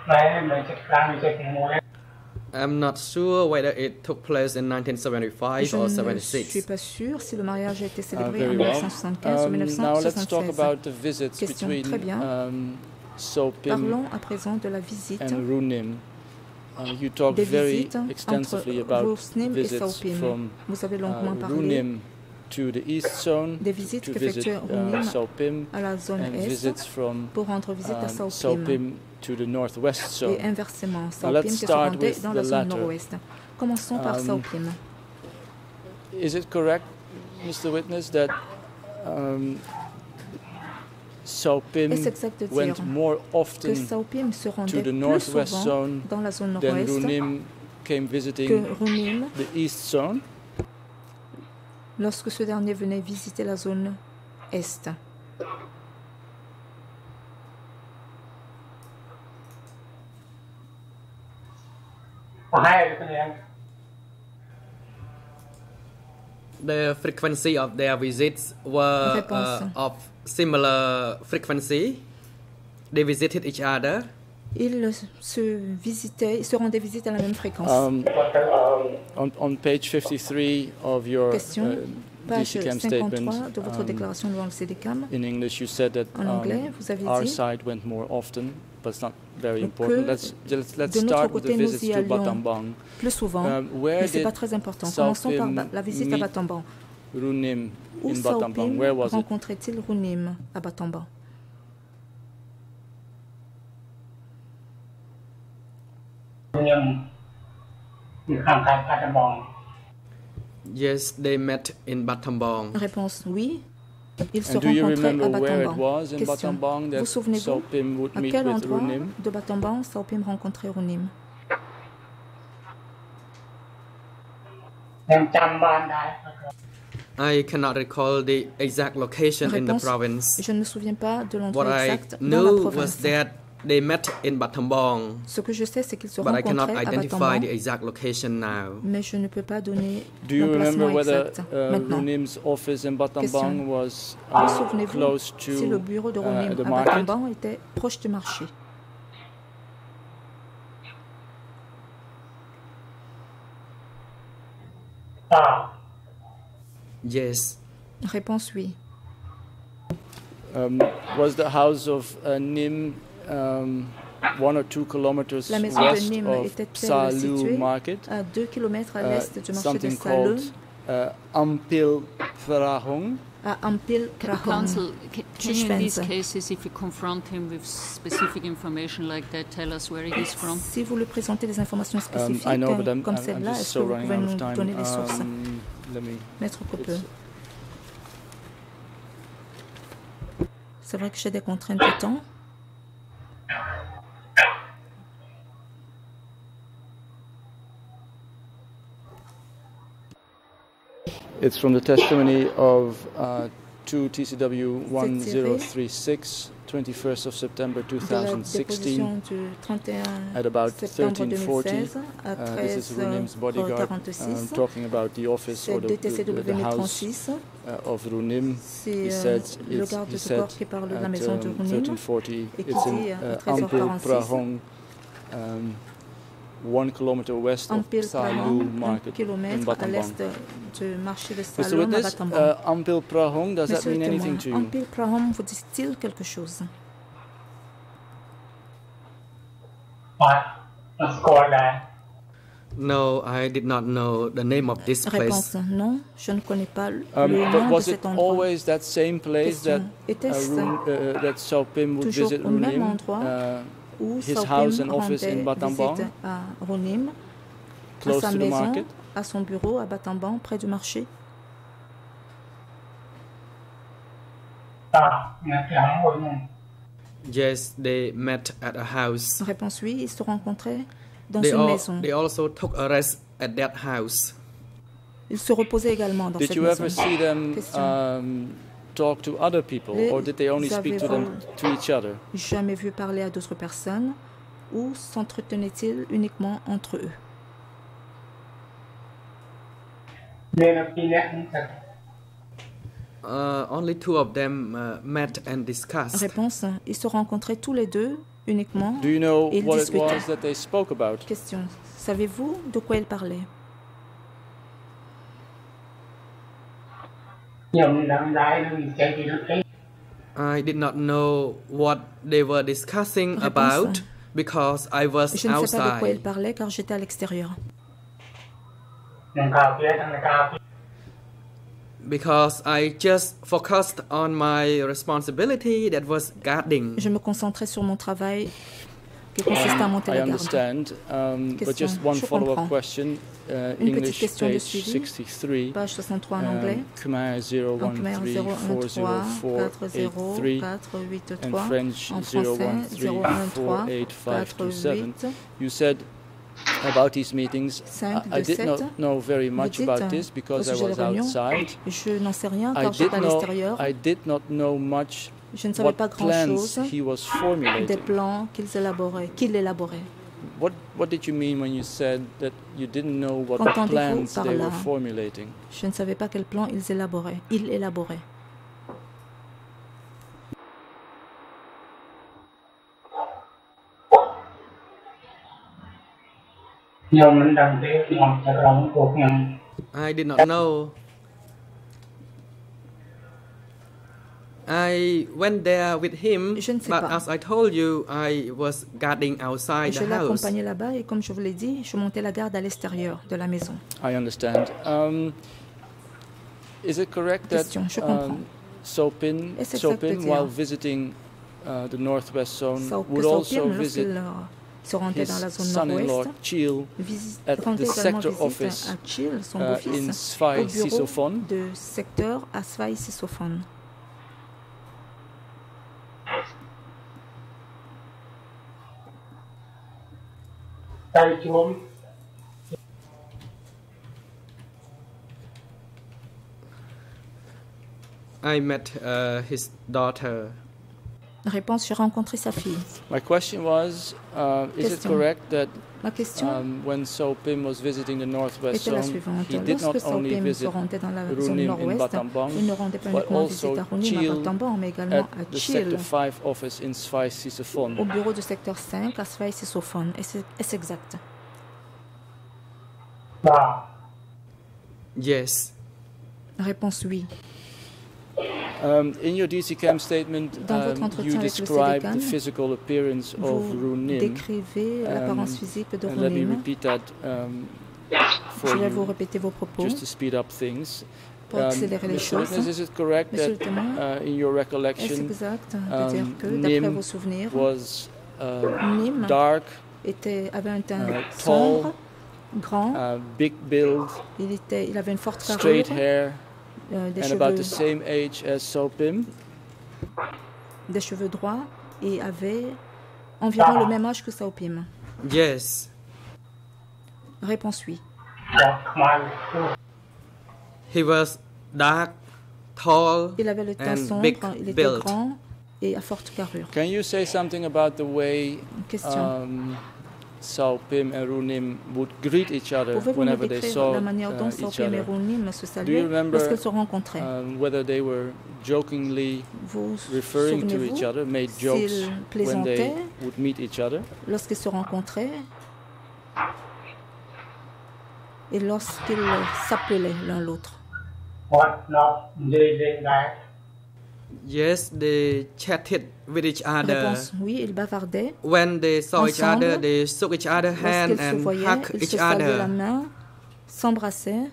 S5: I'm not sure whether it took place in 1975 or 76.
S4: Je ne suis pas sûr si le mariage a été célébré en 1975 ou 1976. Question très bien. Parlons à présent de la visite
S3: you talked
S4: des
S3: very
S4: visites
S3: extensively
S4: entre
S3: about
S4: Rusnim et
S3: visits
S4: Saupim.
S3: from
S4: Vous avez longuement parlé
S3: Runim to the east zone
S4: des visites
S3: to
S4: qu'effectuait
S3: visit
S4: Runim
S3: Saupim,
S4: à la zone
S3: and
S4: est
S3: visits from
S4: pour rendre visite à Saupim
S3: Saupim to the northwest zone.
S4: et inversement,
S3: Now
S4: Saupim
S3: let's
S4: qui se
S3: start
S4: rendait
S3: with
S4: dans
S3: the
S4: la zone
S3: latter.
S4: nord-ouest. Commençons par Saupim.
S3: Is it correct, Mr. Witness, that Saupim
S4: Est-ce exact de
S3: went
S4: dire
S3: more
S4: que
S3: often
S4: Saupim se
S3: to
S4: rendait
S3: the
S4: plus
S3: northwest
S4: souvent
S3: zone
S4: dans la zone
S3: than
S4: nord-ouest
S3: Runim came visiting
S4: que Runim
S3: the east zone?
S4: lorsque ce dernier venait visiter la zone est?
S5: The frequency of their visits were of similar frequency. They visited each other.
S4: Ils se rendaient visite à la même fréquence.
S3: On page 53 of your
S4: page
S3: DCCAM
S4: 53
S3: statement,
S4: de votre déclaration devant le CDCAM.
S3: in English, you said that
S4: En anglais, vous avez
S3: our
S4: dit
S3: side went more often, but it's not very
S4: que
S3: important. Let's
S4: de notre
S3: start with the
S4: côté, nous
S3: visits
S4: y
S3: to
S4: allions
S3: Battambang.
S4: plus souvent, mais ce n'est pas très important. Commençons par la visite à Battambang.
S3: Runim
S4: Où
S3: in Battambang, where
S4: Saupim
S3: was it?
S4: rencontrait-il Runim à Battambang?
S5: Yes, they met in Battambang.
S4: Réponse oui. Ils se
S3: And do you
S4: rencontraient à
S3: remember where it
S4: Battambang.
S3: was in
S4: Question.
S3: Battambang that
S4: Vous souvenez-vous
S3: Saupim would
S4: à
S3: meet
S4: quel
S3: with
S4: endroit
S3: Runim?
S4: de Battambang Saupim rencontrait Runim?
S5: I cannot recall the exact location in the
S4: Réponse,
S5: province.
S4: je ne me souviens pas de l'endroit
S5: What I
S4: exact dans la
S5: knew was
S4: province.
S5: that they met in Battambang,
S4: Ce que je sais, c'est qu'ils se
S5: but I cannot
S4: rencontraient à
S5: identify
S4: Battambang,
S5: the exact location now.
S4: mais je ne peux pas donner
S3: Do you
S4: l'emplacement
S3: remember whether
S4: exact maintenant.
S3: Runim's office in Battambang was
S4: Vous souvenez-vous
S3: close
S4: si le
S3: to
S4: bureau de Runim
S3: the
S4: à
S3: market?
S4: Battambang était proche du marché?
S5: Yes.
S4: Réponse oui.
S3: Was the house of Nim 1 or 2 kilometers
S4: La maison de
S3: west
S4: Nim
S3: of
S4: était-elle
S3: Salu
S4: située
S3: Market?
S4: à 2 km à l'est du marché de
S3: Something
S4: Salu,
S3: called Ampil Prahong.
S4: à Ampil Krahong?
S7: Counsel, can you in these cases, if you confront him with specific information like that, tell us where he is from?
S4: Si vous lui présentez des informations spécifiques
S3: I know, but
S4: comme
S3: I'm
S4: celle-là,
S3: just
S4: est-ce
S3: so
S4: que vous
S3: running
S4: pouvez
S3: out of
S4: nous
S3: time.
S4: donner les sources?
S3: Let me.
S4: Maître Coppeux. C'est vrai que j'ai des contraintes de temps.
S3: It's from the testimony of 2 TCW 1036, 21st of September
S4: De la
S3: 2016,
S4: déposition du 31
S3: at about
S4: septembre
S3: 1340.
S4: 2016 à
S3: This is Runim's bodyguard
S4: 13h46.
S3: talking about the office or
S4: C'est DTCW
S3: the house
S4: 1036.
S3: of Runim.
S4: C'est
S3: He said,
S4: le garde du corps qui parle de la maison de Runim
S3: 1340,
S4: et qui
S3: it's
S4: dit
S3: in
S4: à
S3: Ampil
S4: 13h46.
S3: Prahong, 1 kilometer west of
S4: Ampil
S3: Salu
S4: Prahong, 1
S3: Market in
S4: kilomètre à
S3: Battambang.
S4: l'est du marché de
S3: Mr.
S4: Salom à
S3: Witness,
S4: Battambang.
S3: Ampil Prahong, does that
S4: Monsieur
S3: mean
S4: le
S3: anything
S4: témoin,
S3: to you?
S4: Ampil Prahong vous dit-il quelque chose?
S5: No, I did not know the name of this
S4: Réponse
S5: place.
S4: non, je ne connais pas le
S3: But
S4: nom de
S3: was it
S4: cet endroit.
S3: always that same place that
S4: Question. Était-ce
S3: that Saupim would
S4: toujours
S3: visit
S4: au même
S3: Runim?
S4: endroit où
S3: his house
S4: Saupim
S3: and office in
S4: rendait
S3: Battambang,
S4: visite à Runim, à
S3: close
S4: sa
S3: to the
S4: maison,
S3: market?
S4: à son bureau à Battambang, près du marché?
S5: Yes, they met at a house.
S4: Réponse oui, ils se rencontraient dans
S5: They,
S4: une maison.
S5: they also took a rest at that house.
S4: Ils se reposaient également dans
S3: Did
S4: cette
S3: you
S4: maison.
S3: ever see them
S4: Question.
S3: talk to other people, or did they only speak to them to each other?
S4: Jamais vu parler à d'autres personnes ou s'entretenaient-ils uniquement entre eux?
S5: Only two of them met and discussed.
S4: Réponse, ils se rencontraient tous les deux uniquement.
S3: Do you know
S4: et ils
S3: what
S4: discutaient.
S3: It was that they spoke about?
S4: Question. Savez-vous de quoi ils parlaient?
S5: I did not know what they were discussing about because I was outside.
S4: Je ne sais pas de quoi ils parlaient car j'étais à l'extérieur.
S5: Because I just focused on my responsibility that was guarding.
S4: Je me concentrais sur mon travail qui consistait à monter la garde.
S3: I understand, but just one follow-up question.
S4: Une petite question de suivi.
S3: 63,
S4: page 63 en anglais.
S3: Khmer 013404883 and French 013488527. You said about these meetings, I did not know very much about this because I was outside.
S4: Je n'en sais rien car j'étais à l'extérieur.
S3: I did not know much
S4: Je ne savais pas grand-chose
S3: des
S4: plans qu'il élaborait.
S3: What did you mean when you said that you didn't know what plans they were formulating?
S4: Je ne savais pas quel plan ils élaboraient.
S5: I did not know. I went there with him, but as I told you, I was guarding outside the house.
S4: Je l'ai accompagné là-bas et comme je vous l'ai dit, je montais la garde à l'extérieur de la maison.
S3: I understand. Is it correct that Sopin, while visiting the Northwest Zone, would also visit his son-in-law Chil at the sector office in Svay Sisophone?
S4: De secteur à Svay Sisophone.
S5: I met his daughter.
S4: Réponse, j'ai rencontré sa fille.
S3: My question was, is it correct that when Sopim was visiting the Northwest Zone, he did not only visit Runim in Battambang, but also Chil at the Sector 5 office in Svay Sisophone?
S4: Au bureau du secteur 5 à Svay Sisophone. Est-ce exact?
S5: Yes.
S4: Réponse oui.
S3: In your DC Cam statement, you describe the physical appearance of Runim. And let me repeat that for you, just to speed up things. Mr. Witness, is it correct that in your recollection, Nim was dark, tall, big build, straight hair, and about the same age as Sopim?
S4: Des cheveux droits et avait environ le même âge que Sopim.
S5: Yes.
S4: Réponse oui.
S5: He was dark, tall,
S4: il avait le teint sombre, il était grand et à forte carrure.
S3: Can you say something about the way Sopim and Runim would greet each other whenever they saw
S4: la manière dont
S3: each other?
S4: Et Runim se
S3: Do you remember
S4: lorsqu'ils se rencontraient?
S3: Whether they were jokingly referring to each other, made jokes when they would meet each other?
S4: Lorsqu'ils se rencontraient et lorsqu'ils s'appelaient l'un l'autre.
S5: Yes, they chatted with each other.
S4: Réponse oui, ils bavardaient.
S5: When they saw each other, they shook each other's hand and hugged each other.
S4: La main, s'embrassaient.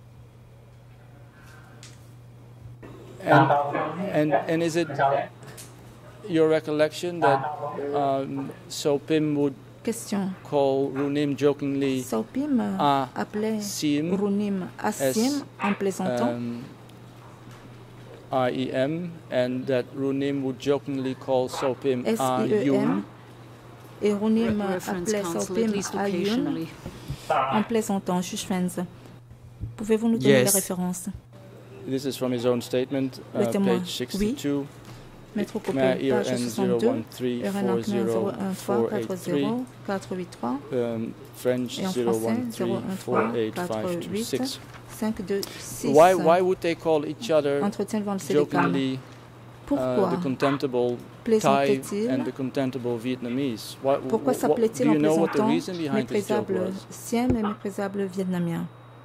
S3: And is it your recollection that Sopim would call Runim jokingly
S4: Sopim appelait Runim Asim en plaisantant?
S3: IEM, and that Runim would jokingly call Sopim Ayun.
S4: Et Runim appelait Sopim Ayun en plaisantant. Juge Fenz, pouvez-vous nous donner la référence?
S3: This is from his own statement, page 62.
S4: Maître Copé, page 62, RN 013408483,
S3: French
S4: et en français 0134852.
S3: Why would they call each other jokingly the contemptible Thai and the contemptible Vietnamese?
S4: Pourquoi s'appelait-il
S3: en
S4: plaisantant méprisable sien et méprisable vietnamien?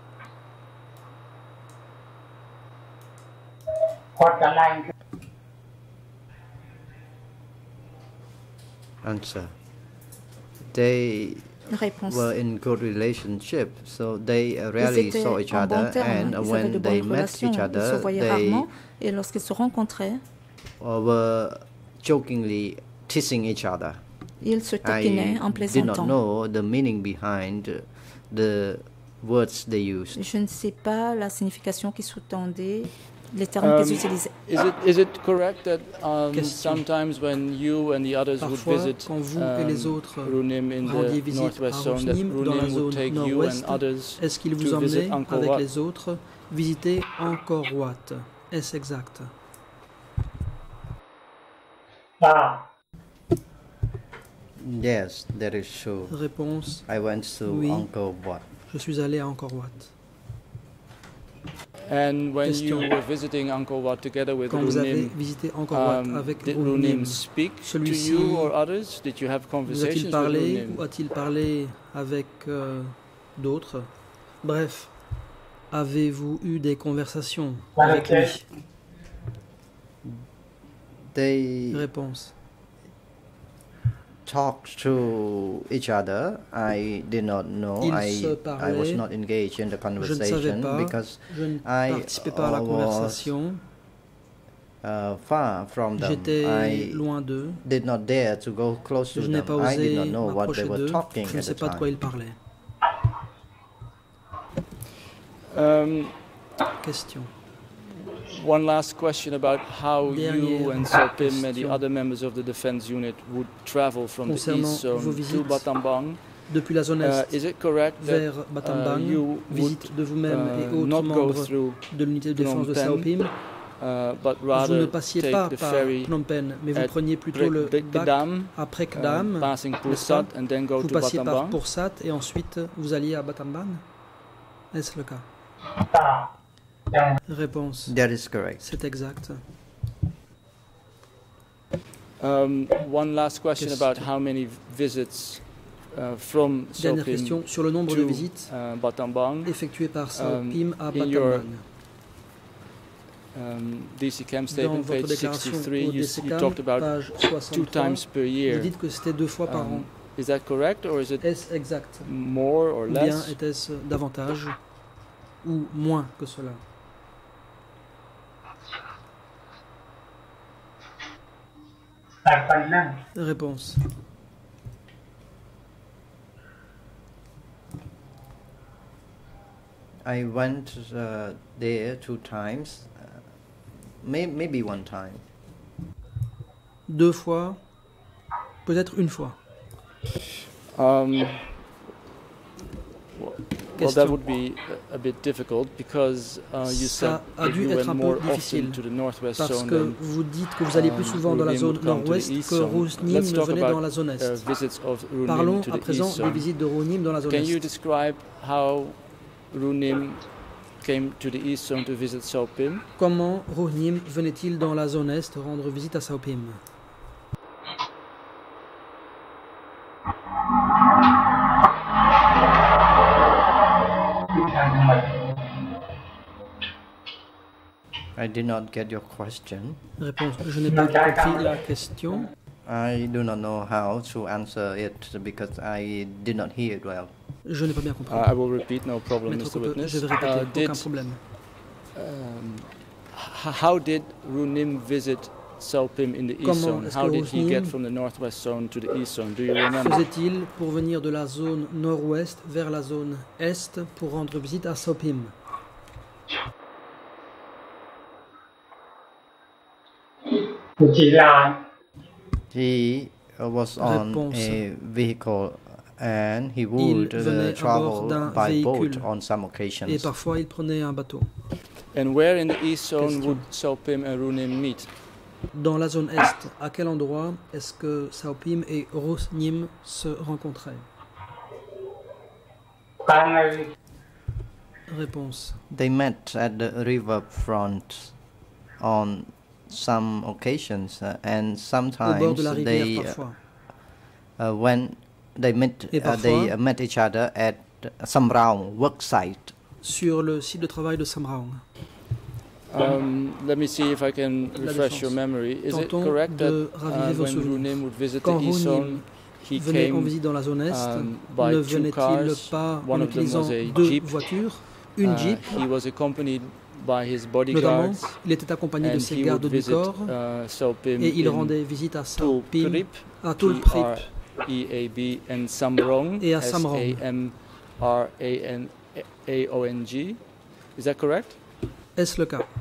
S2: Answer. They were in good relationship, so they rarely saw each other, and when they met each other, they
S4: et lorsqu'ils se rencontraient,
S2: were jokingly teasing each other.
S4: Ils se taquinaient en plaisantant.
S2: I did not know the meaning behind the words they used.
S4: Je ne sais pas la signification qui sous-tendait les termes qu'ils utilisaient.
S3: Is it correct that sometimes when you and the others would visit Runim in the northwest zone, that Runim would take you and others
S1: est-ce qu'il vous emmenait avec les autres visiter Angkor Wat? Est-ce exact?
S2: Yes, that is true.
S1: Réponse.
S2: I went to
S1: oui.
S2: Angkor Wat.
S1: Je suis allé à Angkor Wat.
S3: And when you were visiting Angkor Wat together with
S1: Quand vous avez visité Angkor Wat avec
S3: did Runim speak to you or others? Did you have conversations with Runim?
S1: Ou a-t-il parlé avec d'autres? Bref, avez-vous eu des conversations avec lui? Réponse.
S2: Talked to each other. I did not know. I was not engaged in the conversation because I was far from them. I did not dare to go close to them. I did not know what they were talking at the
S3: time.
S1: Question.
S3: One last question about how you and Sopim and the other members of the defense unit would travel from the east zone to Battambang.
S1: Depuis la zone est
S3: is it correct
S1: vers Battambang, visite de vous-même et autres membres de l'unité de défense de Sao-Pim, vous ne passiez pas par Phnom Penh, mais vous preniez plutôt le bac après Kdam, vous passiez par Pursat et ensuite vous alliez à Battambang? Est-ce le cas? Réponse.
S2: That is correct.
S1: C'est exact.
S3: One last question about how many visits from
S1: Dernière question sur le nombre de visites effectuées par Sao-Pim à Battambang.
S3: DC Camp Statement, page 63, you talked about 2 times per year.
S1: Vous dites que c'était 2 fois par an.
S3: Is that correct, or is it
S1: exact?
S3: More or less?
S1: Ou bien était-ce davantage ou moins que cela? Réponse.
S2: I went there 2 times, maybe 1 time.
S1: 2 fois, peut-être 1 fois.
S3: Well, that would be a bit difficult because you said that you went more often to the northwest zone.
S1: Parce que vous dites que vous allez plus souvent dans la zone nord-ouest que Runim ne venait dans la zone est. Parlons à présent des visites de Runim dans la zone est.
S3: Can you describe how Runim came to the east zone to visit Sao-Pim?
S1: Comment Runim venait-il dans la zone est rendre visite à Sao-Pim?
S2: I did not get your question.
S1: Réponse. Je n'ai pas compris la question.
S2: I do not know how to answer it because I did not hear it well.
S1: Je n'ai pas bien compris.
S3: I will repeat, no problem, Mr. Witness.
S1: Je vais répéter, aucun problème.
S3: How did Runim visit Sao-Pim in the east zone? How did he get from the northwest zone to the east zone? Do you remember?
S1: Faisait-il pour venir de la zone nord-ouest vers la zone est pour rendre visite à Sao-Pim?
S2: He was on a vehicle and he would travel by boat on some occasions.
S1: Et parfois il prenait un bateau.
S3: And where in the east zone would Sao-Pim and Runim meet?
S1: Dans la zone est, à quel endroit est-ce que Sao-Pim et Runim se rencontraient? Réponse.
S2: They met at the river front on some occasions, and
S1: au bord de la
S2: sometimes
S1: rivière, parfois.
S2: When they met each other at Samraung work site.
S1: Sur le site de travail de Samraung.
S3: Let me see if I can refresh your memory. Is it correct that when Runim would visit the East Zone, he
S1: venait en
S3: came
S1: visite dans la zone Est,
S3: by
S1: ne
S3: two
S1: venait-il
S3: cars?
S1: pas en
S3: One of them
S1: utilisant
S3: was a
S1: deux
S3: Jeep.
S1: voitures, une Jeep,
S3: He was accompanied by his
S1: notamment,
S3: bodyguards,
S1: il était accompagné de
S3: and
S1: ses
S3: he
S1: gardes
S3: would
S1: du
S3: visit
S1: corps,
S3: Saupim
S1: et il
S3: in
S1: rendait visite à Saupim,
S3: Tulprip,
S1: à Tulprip
S3: P-R-E-A-B, and Samraung,
S1: et à Samraung.
S3: S-A-M-R-A-N-G. Is that correct?
S1: Est-ce le cas?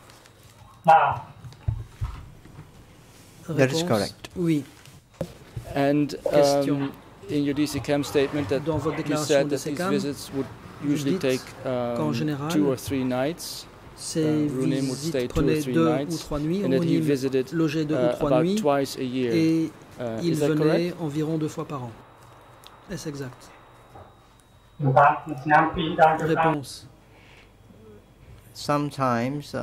S2: That is correct.
S1: Oui.
S3: And in your DC Camp statement that
S1: dans votre
S3: you said that
S1: DCCAM,
S3: these visits would usually take
S1: général,
S3: 2 or 3 nights.
S1: Ces
S3: Runim would stay
S1: visites
S3: 2 or
S1: prenaient
S3: 3
S1: 2 ou
S3: nights,
S1: 3 nuits,
S3: and that he visited
S1: logeait 2 ou 3
S3: about
S1: nuits,
S3: twice a year.
S1: et il
S3: Is that
S1: venait
S3: correct?
S1: environ 2 fois par an. Est-ce exact? Réponse.
S2: Sometimes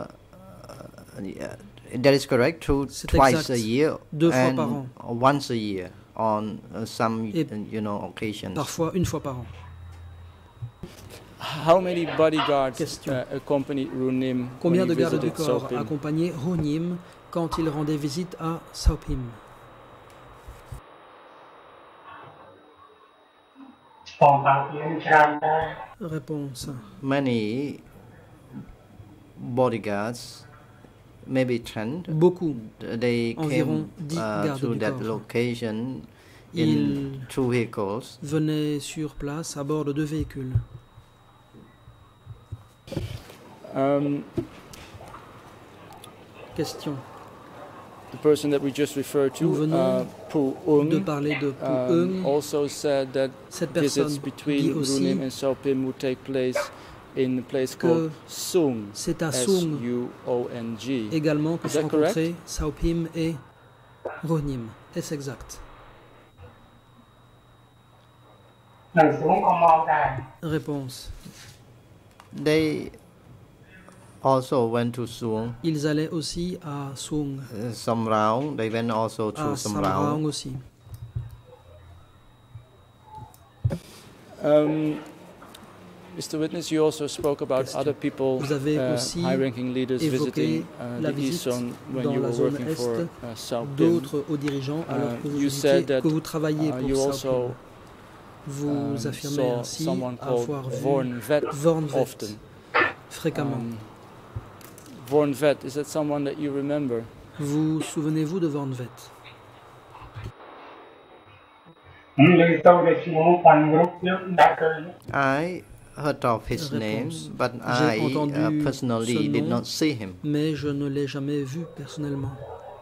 S2: that is correct. Twice a year,
S1: 2 fois par
S2: and
S1: an.
S2: once a year on some occasions.
S1: Parfois 1 fois par an.
S3: How many bodyguards accompanied Runim?
S1: Combien de gardes du corps accompagnaient Runim quand il rendait visite à Saupim? Réponse.
S2: Many bodyguards, maybe 10.
S1: Beaucoup.
S2: They
S1: Environ
S2: came
S1: 10 gardes
S2: to
S1: du
S2: that
S1: corps.
S2: location
S1: Ils
S2: in 2 vehicles.
S1: venaient sur place à bord de 2 véhicules. Question.
S3: The person that we just referred
S1: Nous
S3: to,
S1: venons
S3: Pu
S1: de
S3: Ung,
S1: parler de Pu Ung.
S3: also said that
S1: Cette
S3: visits
S1: personne
S3: between
S1: dit aussi
S3: Runim and Saupim would take place in a place called Sung,
S1: c'est à Sung
S3: S-U-O-N-G.
S1: également que
S3: Is
S1: se
S3: that correct?
S1: rencontraient Saupim et Runim. Est-ce exact? Réponse.
S2: They also went to Sung.
S1: Ils allaient aussi à Sung.
S2: Samraung, they went also to
S1: À Samraung aussi.
S3: Mr. Witness, you also spoke about
S1: Question.
S3: other people,
S1: Vous avez aussi
S3: high-ranking leaders visiting
S1: la
S3: the East
S1: visite
S3: Zone when
S1: dans
S3: you
S1: la
S3: were
S1: zone
S3: working for
S1: Est
S3: Saupim.
S1: d'autres hauts dirigeants alors que
S3: You said that
S1: que vous travailliez pour
S3: you
S1: Saupim.
S3: also
S1: Vous affirmez
S3: saw
S1: ainsi
S3: someone called
S1: avoir vu
S3: Vorn Vet
S1: Vorn Vet
S3: often.
S1: fréquemment.
S3: Vorn Vet, is that someone that you remember?
S1: Vous souvenez-vous de Vorn Vet?
S2: I heard of his name, but
S1: J'ai
S2: I
S1: entendu
S2: personally
S1: ce
S2: did
S1: nom,
S2: not see him.
S1: mais je ne l'ai jamais vu personnellement.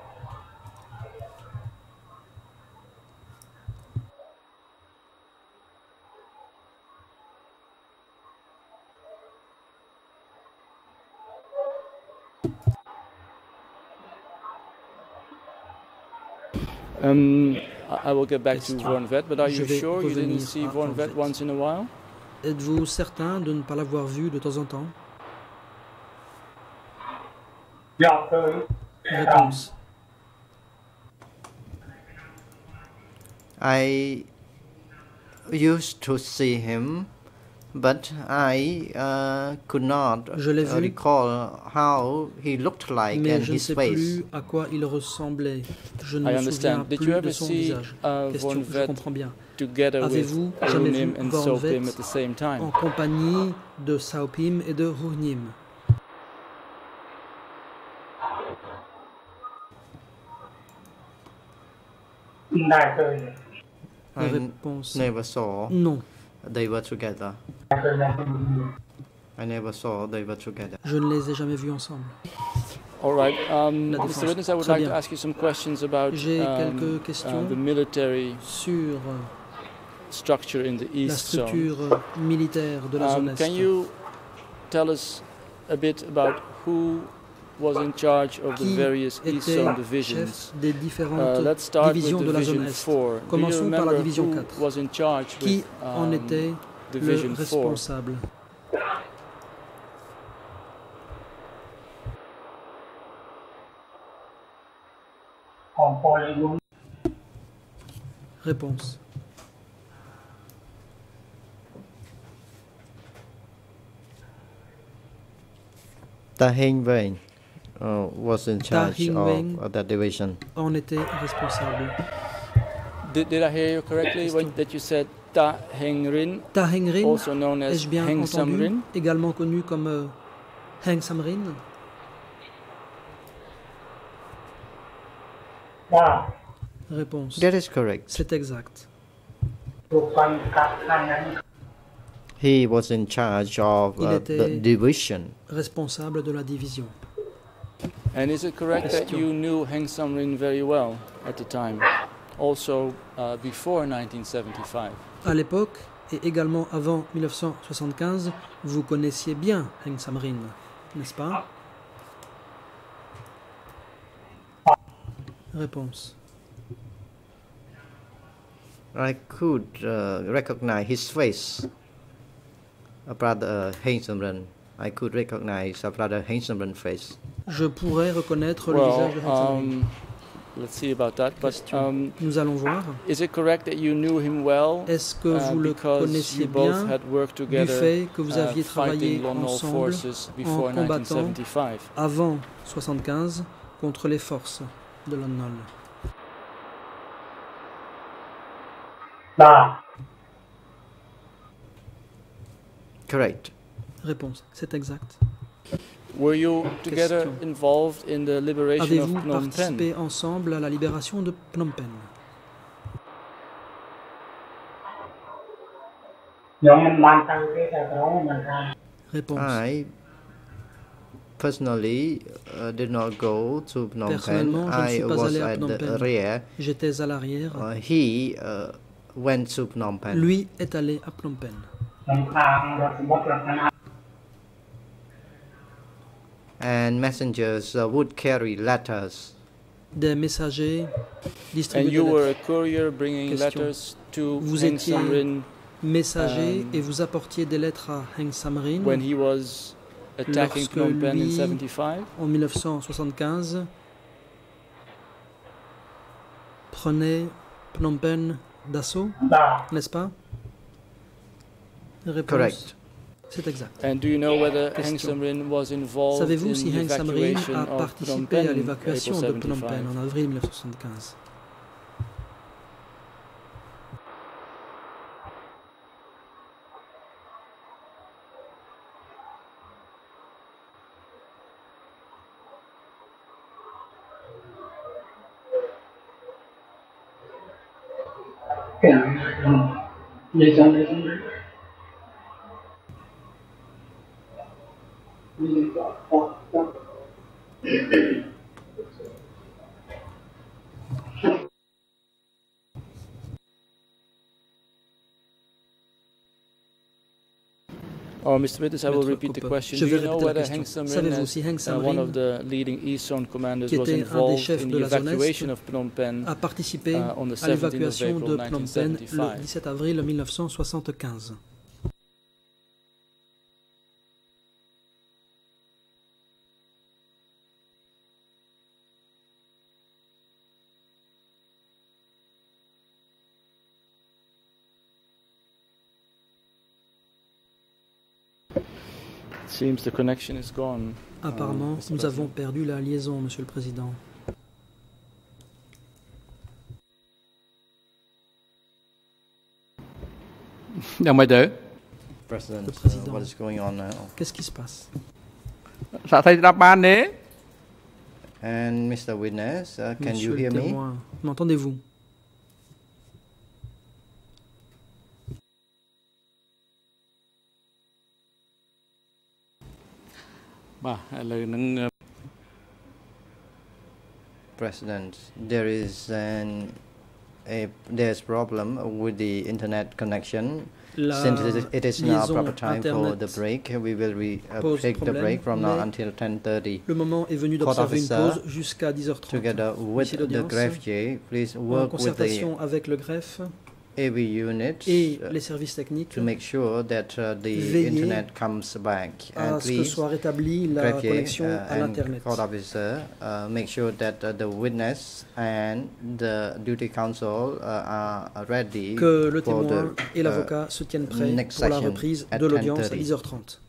S3: I will get back to Vorn Vet, but are you sure you didn't see Vorn Vet once in a while?
S1: Êtes-vous certain de ne pas l'avoir vu de temps en temps? Réponse.
S2: I used to see him, but I could not
S1: Je l'ai vu,
S2: recall how he looked like
S1: mais
S2: and
S1: je ne
S2: his
S1: sais
S2: face.
S1: plus à quoi il ressemblait. Je ne
S3: I
S1: me
S3: understand.
S1: souviens
S3: Did you
S1: plus de
S3: ever
S1: son
S3: see
S1: visage. Question,
S3: Vorn
S1: je
S3: Vet
S1: comprends bien.
S3: together with
S1: Avez-vous jamais vu
S3: Runim and
S1: Vorn Vet
S3: Saupim at the same time?
S1: en compagnie de Saupim et de Runim? La
S2: I
S1: réponse.
S2: never saw
S1: Non,
S2: they were together. I never saw they were together.
S1: je ne les ai jamais vus ensemble.
S3: All right.
S1: La
S3: Mr.
S1: défense.
S3: Witness, I would
S1: Très
S3: like
S1: bien.
S3: to ask you some questions about
S1: J'ai quelques questions
S3: the military
S1: sur
S3: structure in the
S1: la
S3: East Zone.
S1: structure militaire de la zone Est.
S3: Can you tell us a bit about who was in charge of the
S1: Qui
S3: various East
S1: était
S3: Zone
S1: chef
S3: divisions?
S1: des différentes
S3: Let's start
S1: divisions
S3: with
S1: de la zone
S3: Division
S1: Est?
S3: 4. Do you
S1: Commençons par la
S3: remember
S1: division
S3: who
S1: 4.
S3: was in charge
S1: Qui
S3: with
S1: en était le
S3: Division 4?
S1: responsable? Réponse.
S2: Ta Hing Weng was in charge of that division.
S1: En était responsable.
S3: Did I hear you correctly when that you said Ta Heng Rin, also known as Heng Sam Rin,
S1: également connu comme Heng Sam Rin? Réponse.
S2: That is correct.
S1: C'est exact.
S2: He was in charge of the division.
S1: Responsable de la division.
S3: And is it correct that you knew Heng Sam Rin very well at the time, also before 1975?
S1: À l'époque et également avant 1975, vous connaissiez bien Heng Sam Rin, n'est-ce pas? Réponse.
S2: I could recognize his face. Brother Heng Sam Rin. I could recognize Brother Heng Sam Rin's face.
S1: Je pourrais reconnaître le visage de Heng Sam Rin.
S3: Let's see about that. But
S1: nous allons voir.
S3: Is it correct that you knew him well?
S1: Est-ce que vous le connaissiez bien du fait que vous aviez travaillé ensemble en combattant avant 1975 contre les forces de Lon Nol?
S2: Correct.
S1: Réponse. C'est exact.
S3: Were you together involved in the liberation of
S1: Avez-vous
S3: Phnom Penh?
S1: participé ensemble à la libération de Phnom Penh? Réponse.
S2: I personally did not go to Phnom Penh.
S1: Personnellement, je ne suis
S2: I
S1: pas
S2: was
S1: allé à
S2: at
S1: Phnom
S2: the
S1: Penh.
S2: rear.
S1: J'étais à l'arrière.
S2: He went to Phnom Penh.
S1: Lui est allé à Phnom Penh.
S2: And messengers would carry letters.
S1: Des messagers distribuaient
S3: And you
S1: des
S3: were a
S1: lettres.
S3: courier bringing
S1: Question.
S3: letters to
S1: Vous
S3: Heng
S1: étiez
S3: Sam Rin
S1: messager et vous apportiez des lettres à Heng Sam Rin
S3: when he was attacking
S1: lorsque
S3: Phnom Penh in
S1: lui,
S3: 75.
S1: en 1975, prenait Phnom Penh d'assaut, n'est-ce pas? Réponse.
S2: Correct.
S1: C'est exact.
S3: And do you know whether Heng
S1: Question.
S3: Sam Rin was involved
S1: Savez-vous
S3: in
S1: si
S3: the
S1: Heng Sam Rin
S3: evacuation
S1: a
S3: of Phnom
S1: participé
S3: Penh
S1: à
S3: in
S1: l'évacuation
S3: April
S1: de Phnom
S3: 75?
S1: Penh en avril 1975?
S3: Mr. Witness, I will repeat the question. Do you know whether Heng Sam Rin,
S1: Savez-vous si Heng Sam
S3: one
S1: Rin,
S3: of the leading East Zone commanders,
S1: qui
S3: was
S1: était un des
S3: involved
S1: chefs
S3: in
S1: de
S3: the
S1: la zone
S3: evacuation
S1: Est,
S3: of Phnom Penh
S1: a participé
S3: on the
S1: à
S3: 17th of
S1: l'évacuation de
S3: April
S1: Phnom Penh
S3: 1975?
S1: le 17 avril 1975?
S3: Seems the connection is gone.
S1: Apparemment, nous avons perdu la liaison, Monsieur le Président.
S2: President,
S1: Le président.
S2: what is going on now?
S1: Qu'est-ce qui se passe?
S2: And Mr. Witness, can
S1: Monsieur
S2: you
S1: le
S2: hear me?
S1: témoin, m'entendez-vous?
S2: President, there is there's problem with the internet connection.
S1: La
S2: Since it is now
S1: liaison
S2: proper time for
S1: Internet
S2: the break, we will
S1: pose
S2: take the
S1: problème,
S2: break from now
S1: mais
S2: until 10:30.
S1: Le moment est venu
S2: Court
S1: d'observer une
S2: officer,
S1: pause jusqu'à 10h30.
S2: Together with
S1: Ici
S2: the
S1: l'audience,
S2: greffier, please
S1: en
S2: work with the
S1: concertation avec le greffe,
S2: AV units
S1: et les services techniques
S2: to make sure that the internet comes back.
S1: À ce que soit rétablie la connexion à l'internet.
S2: Court officer, make sure that the witness and the duty counsel are ready.
S1: Que le témoin et l'avocat se tiennent prêts pour la reprise de l'audience à 10h30.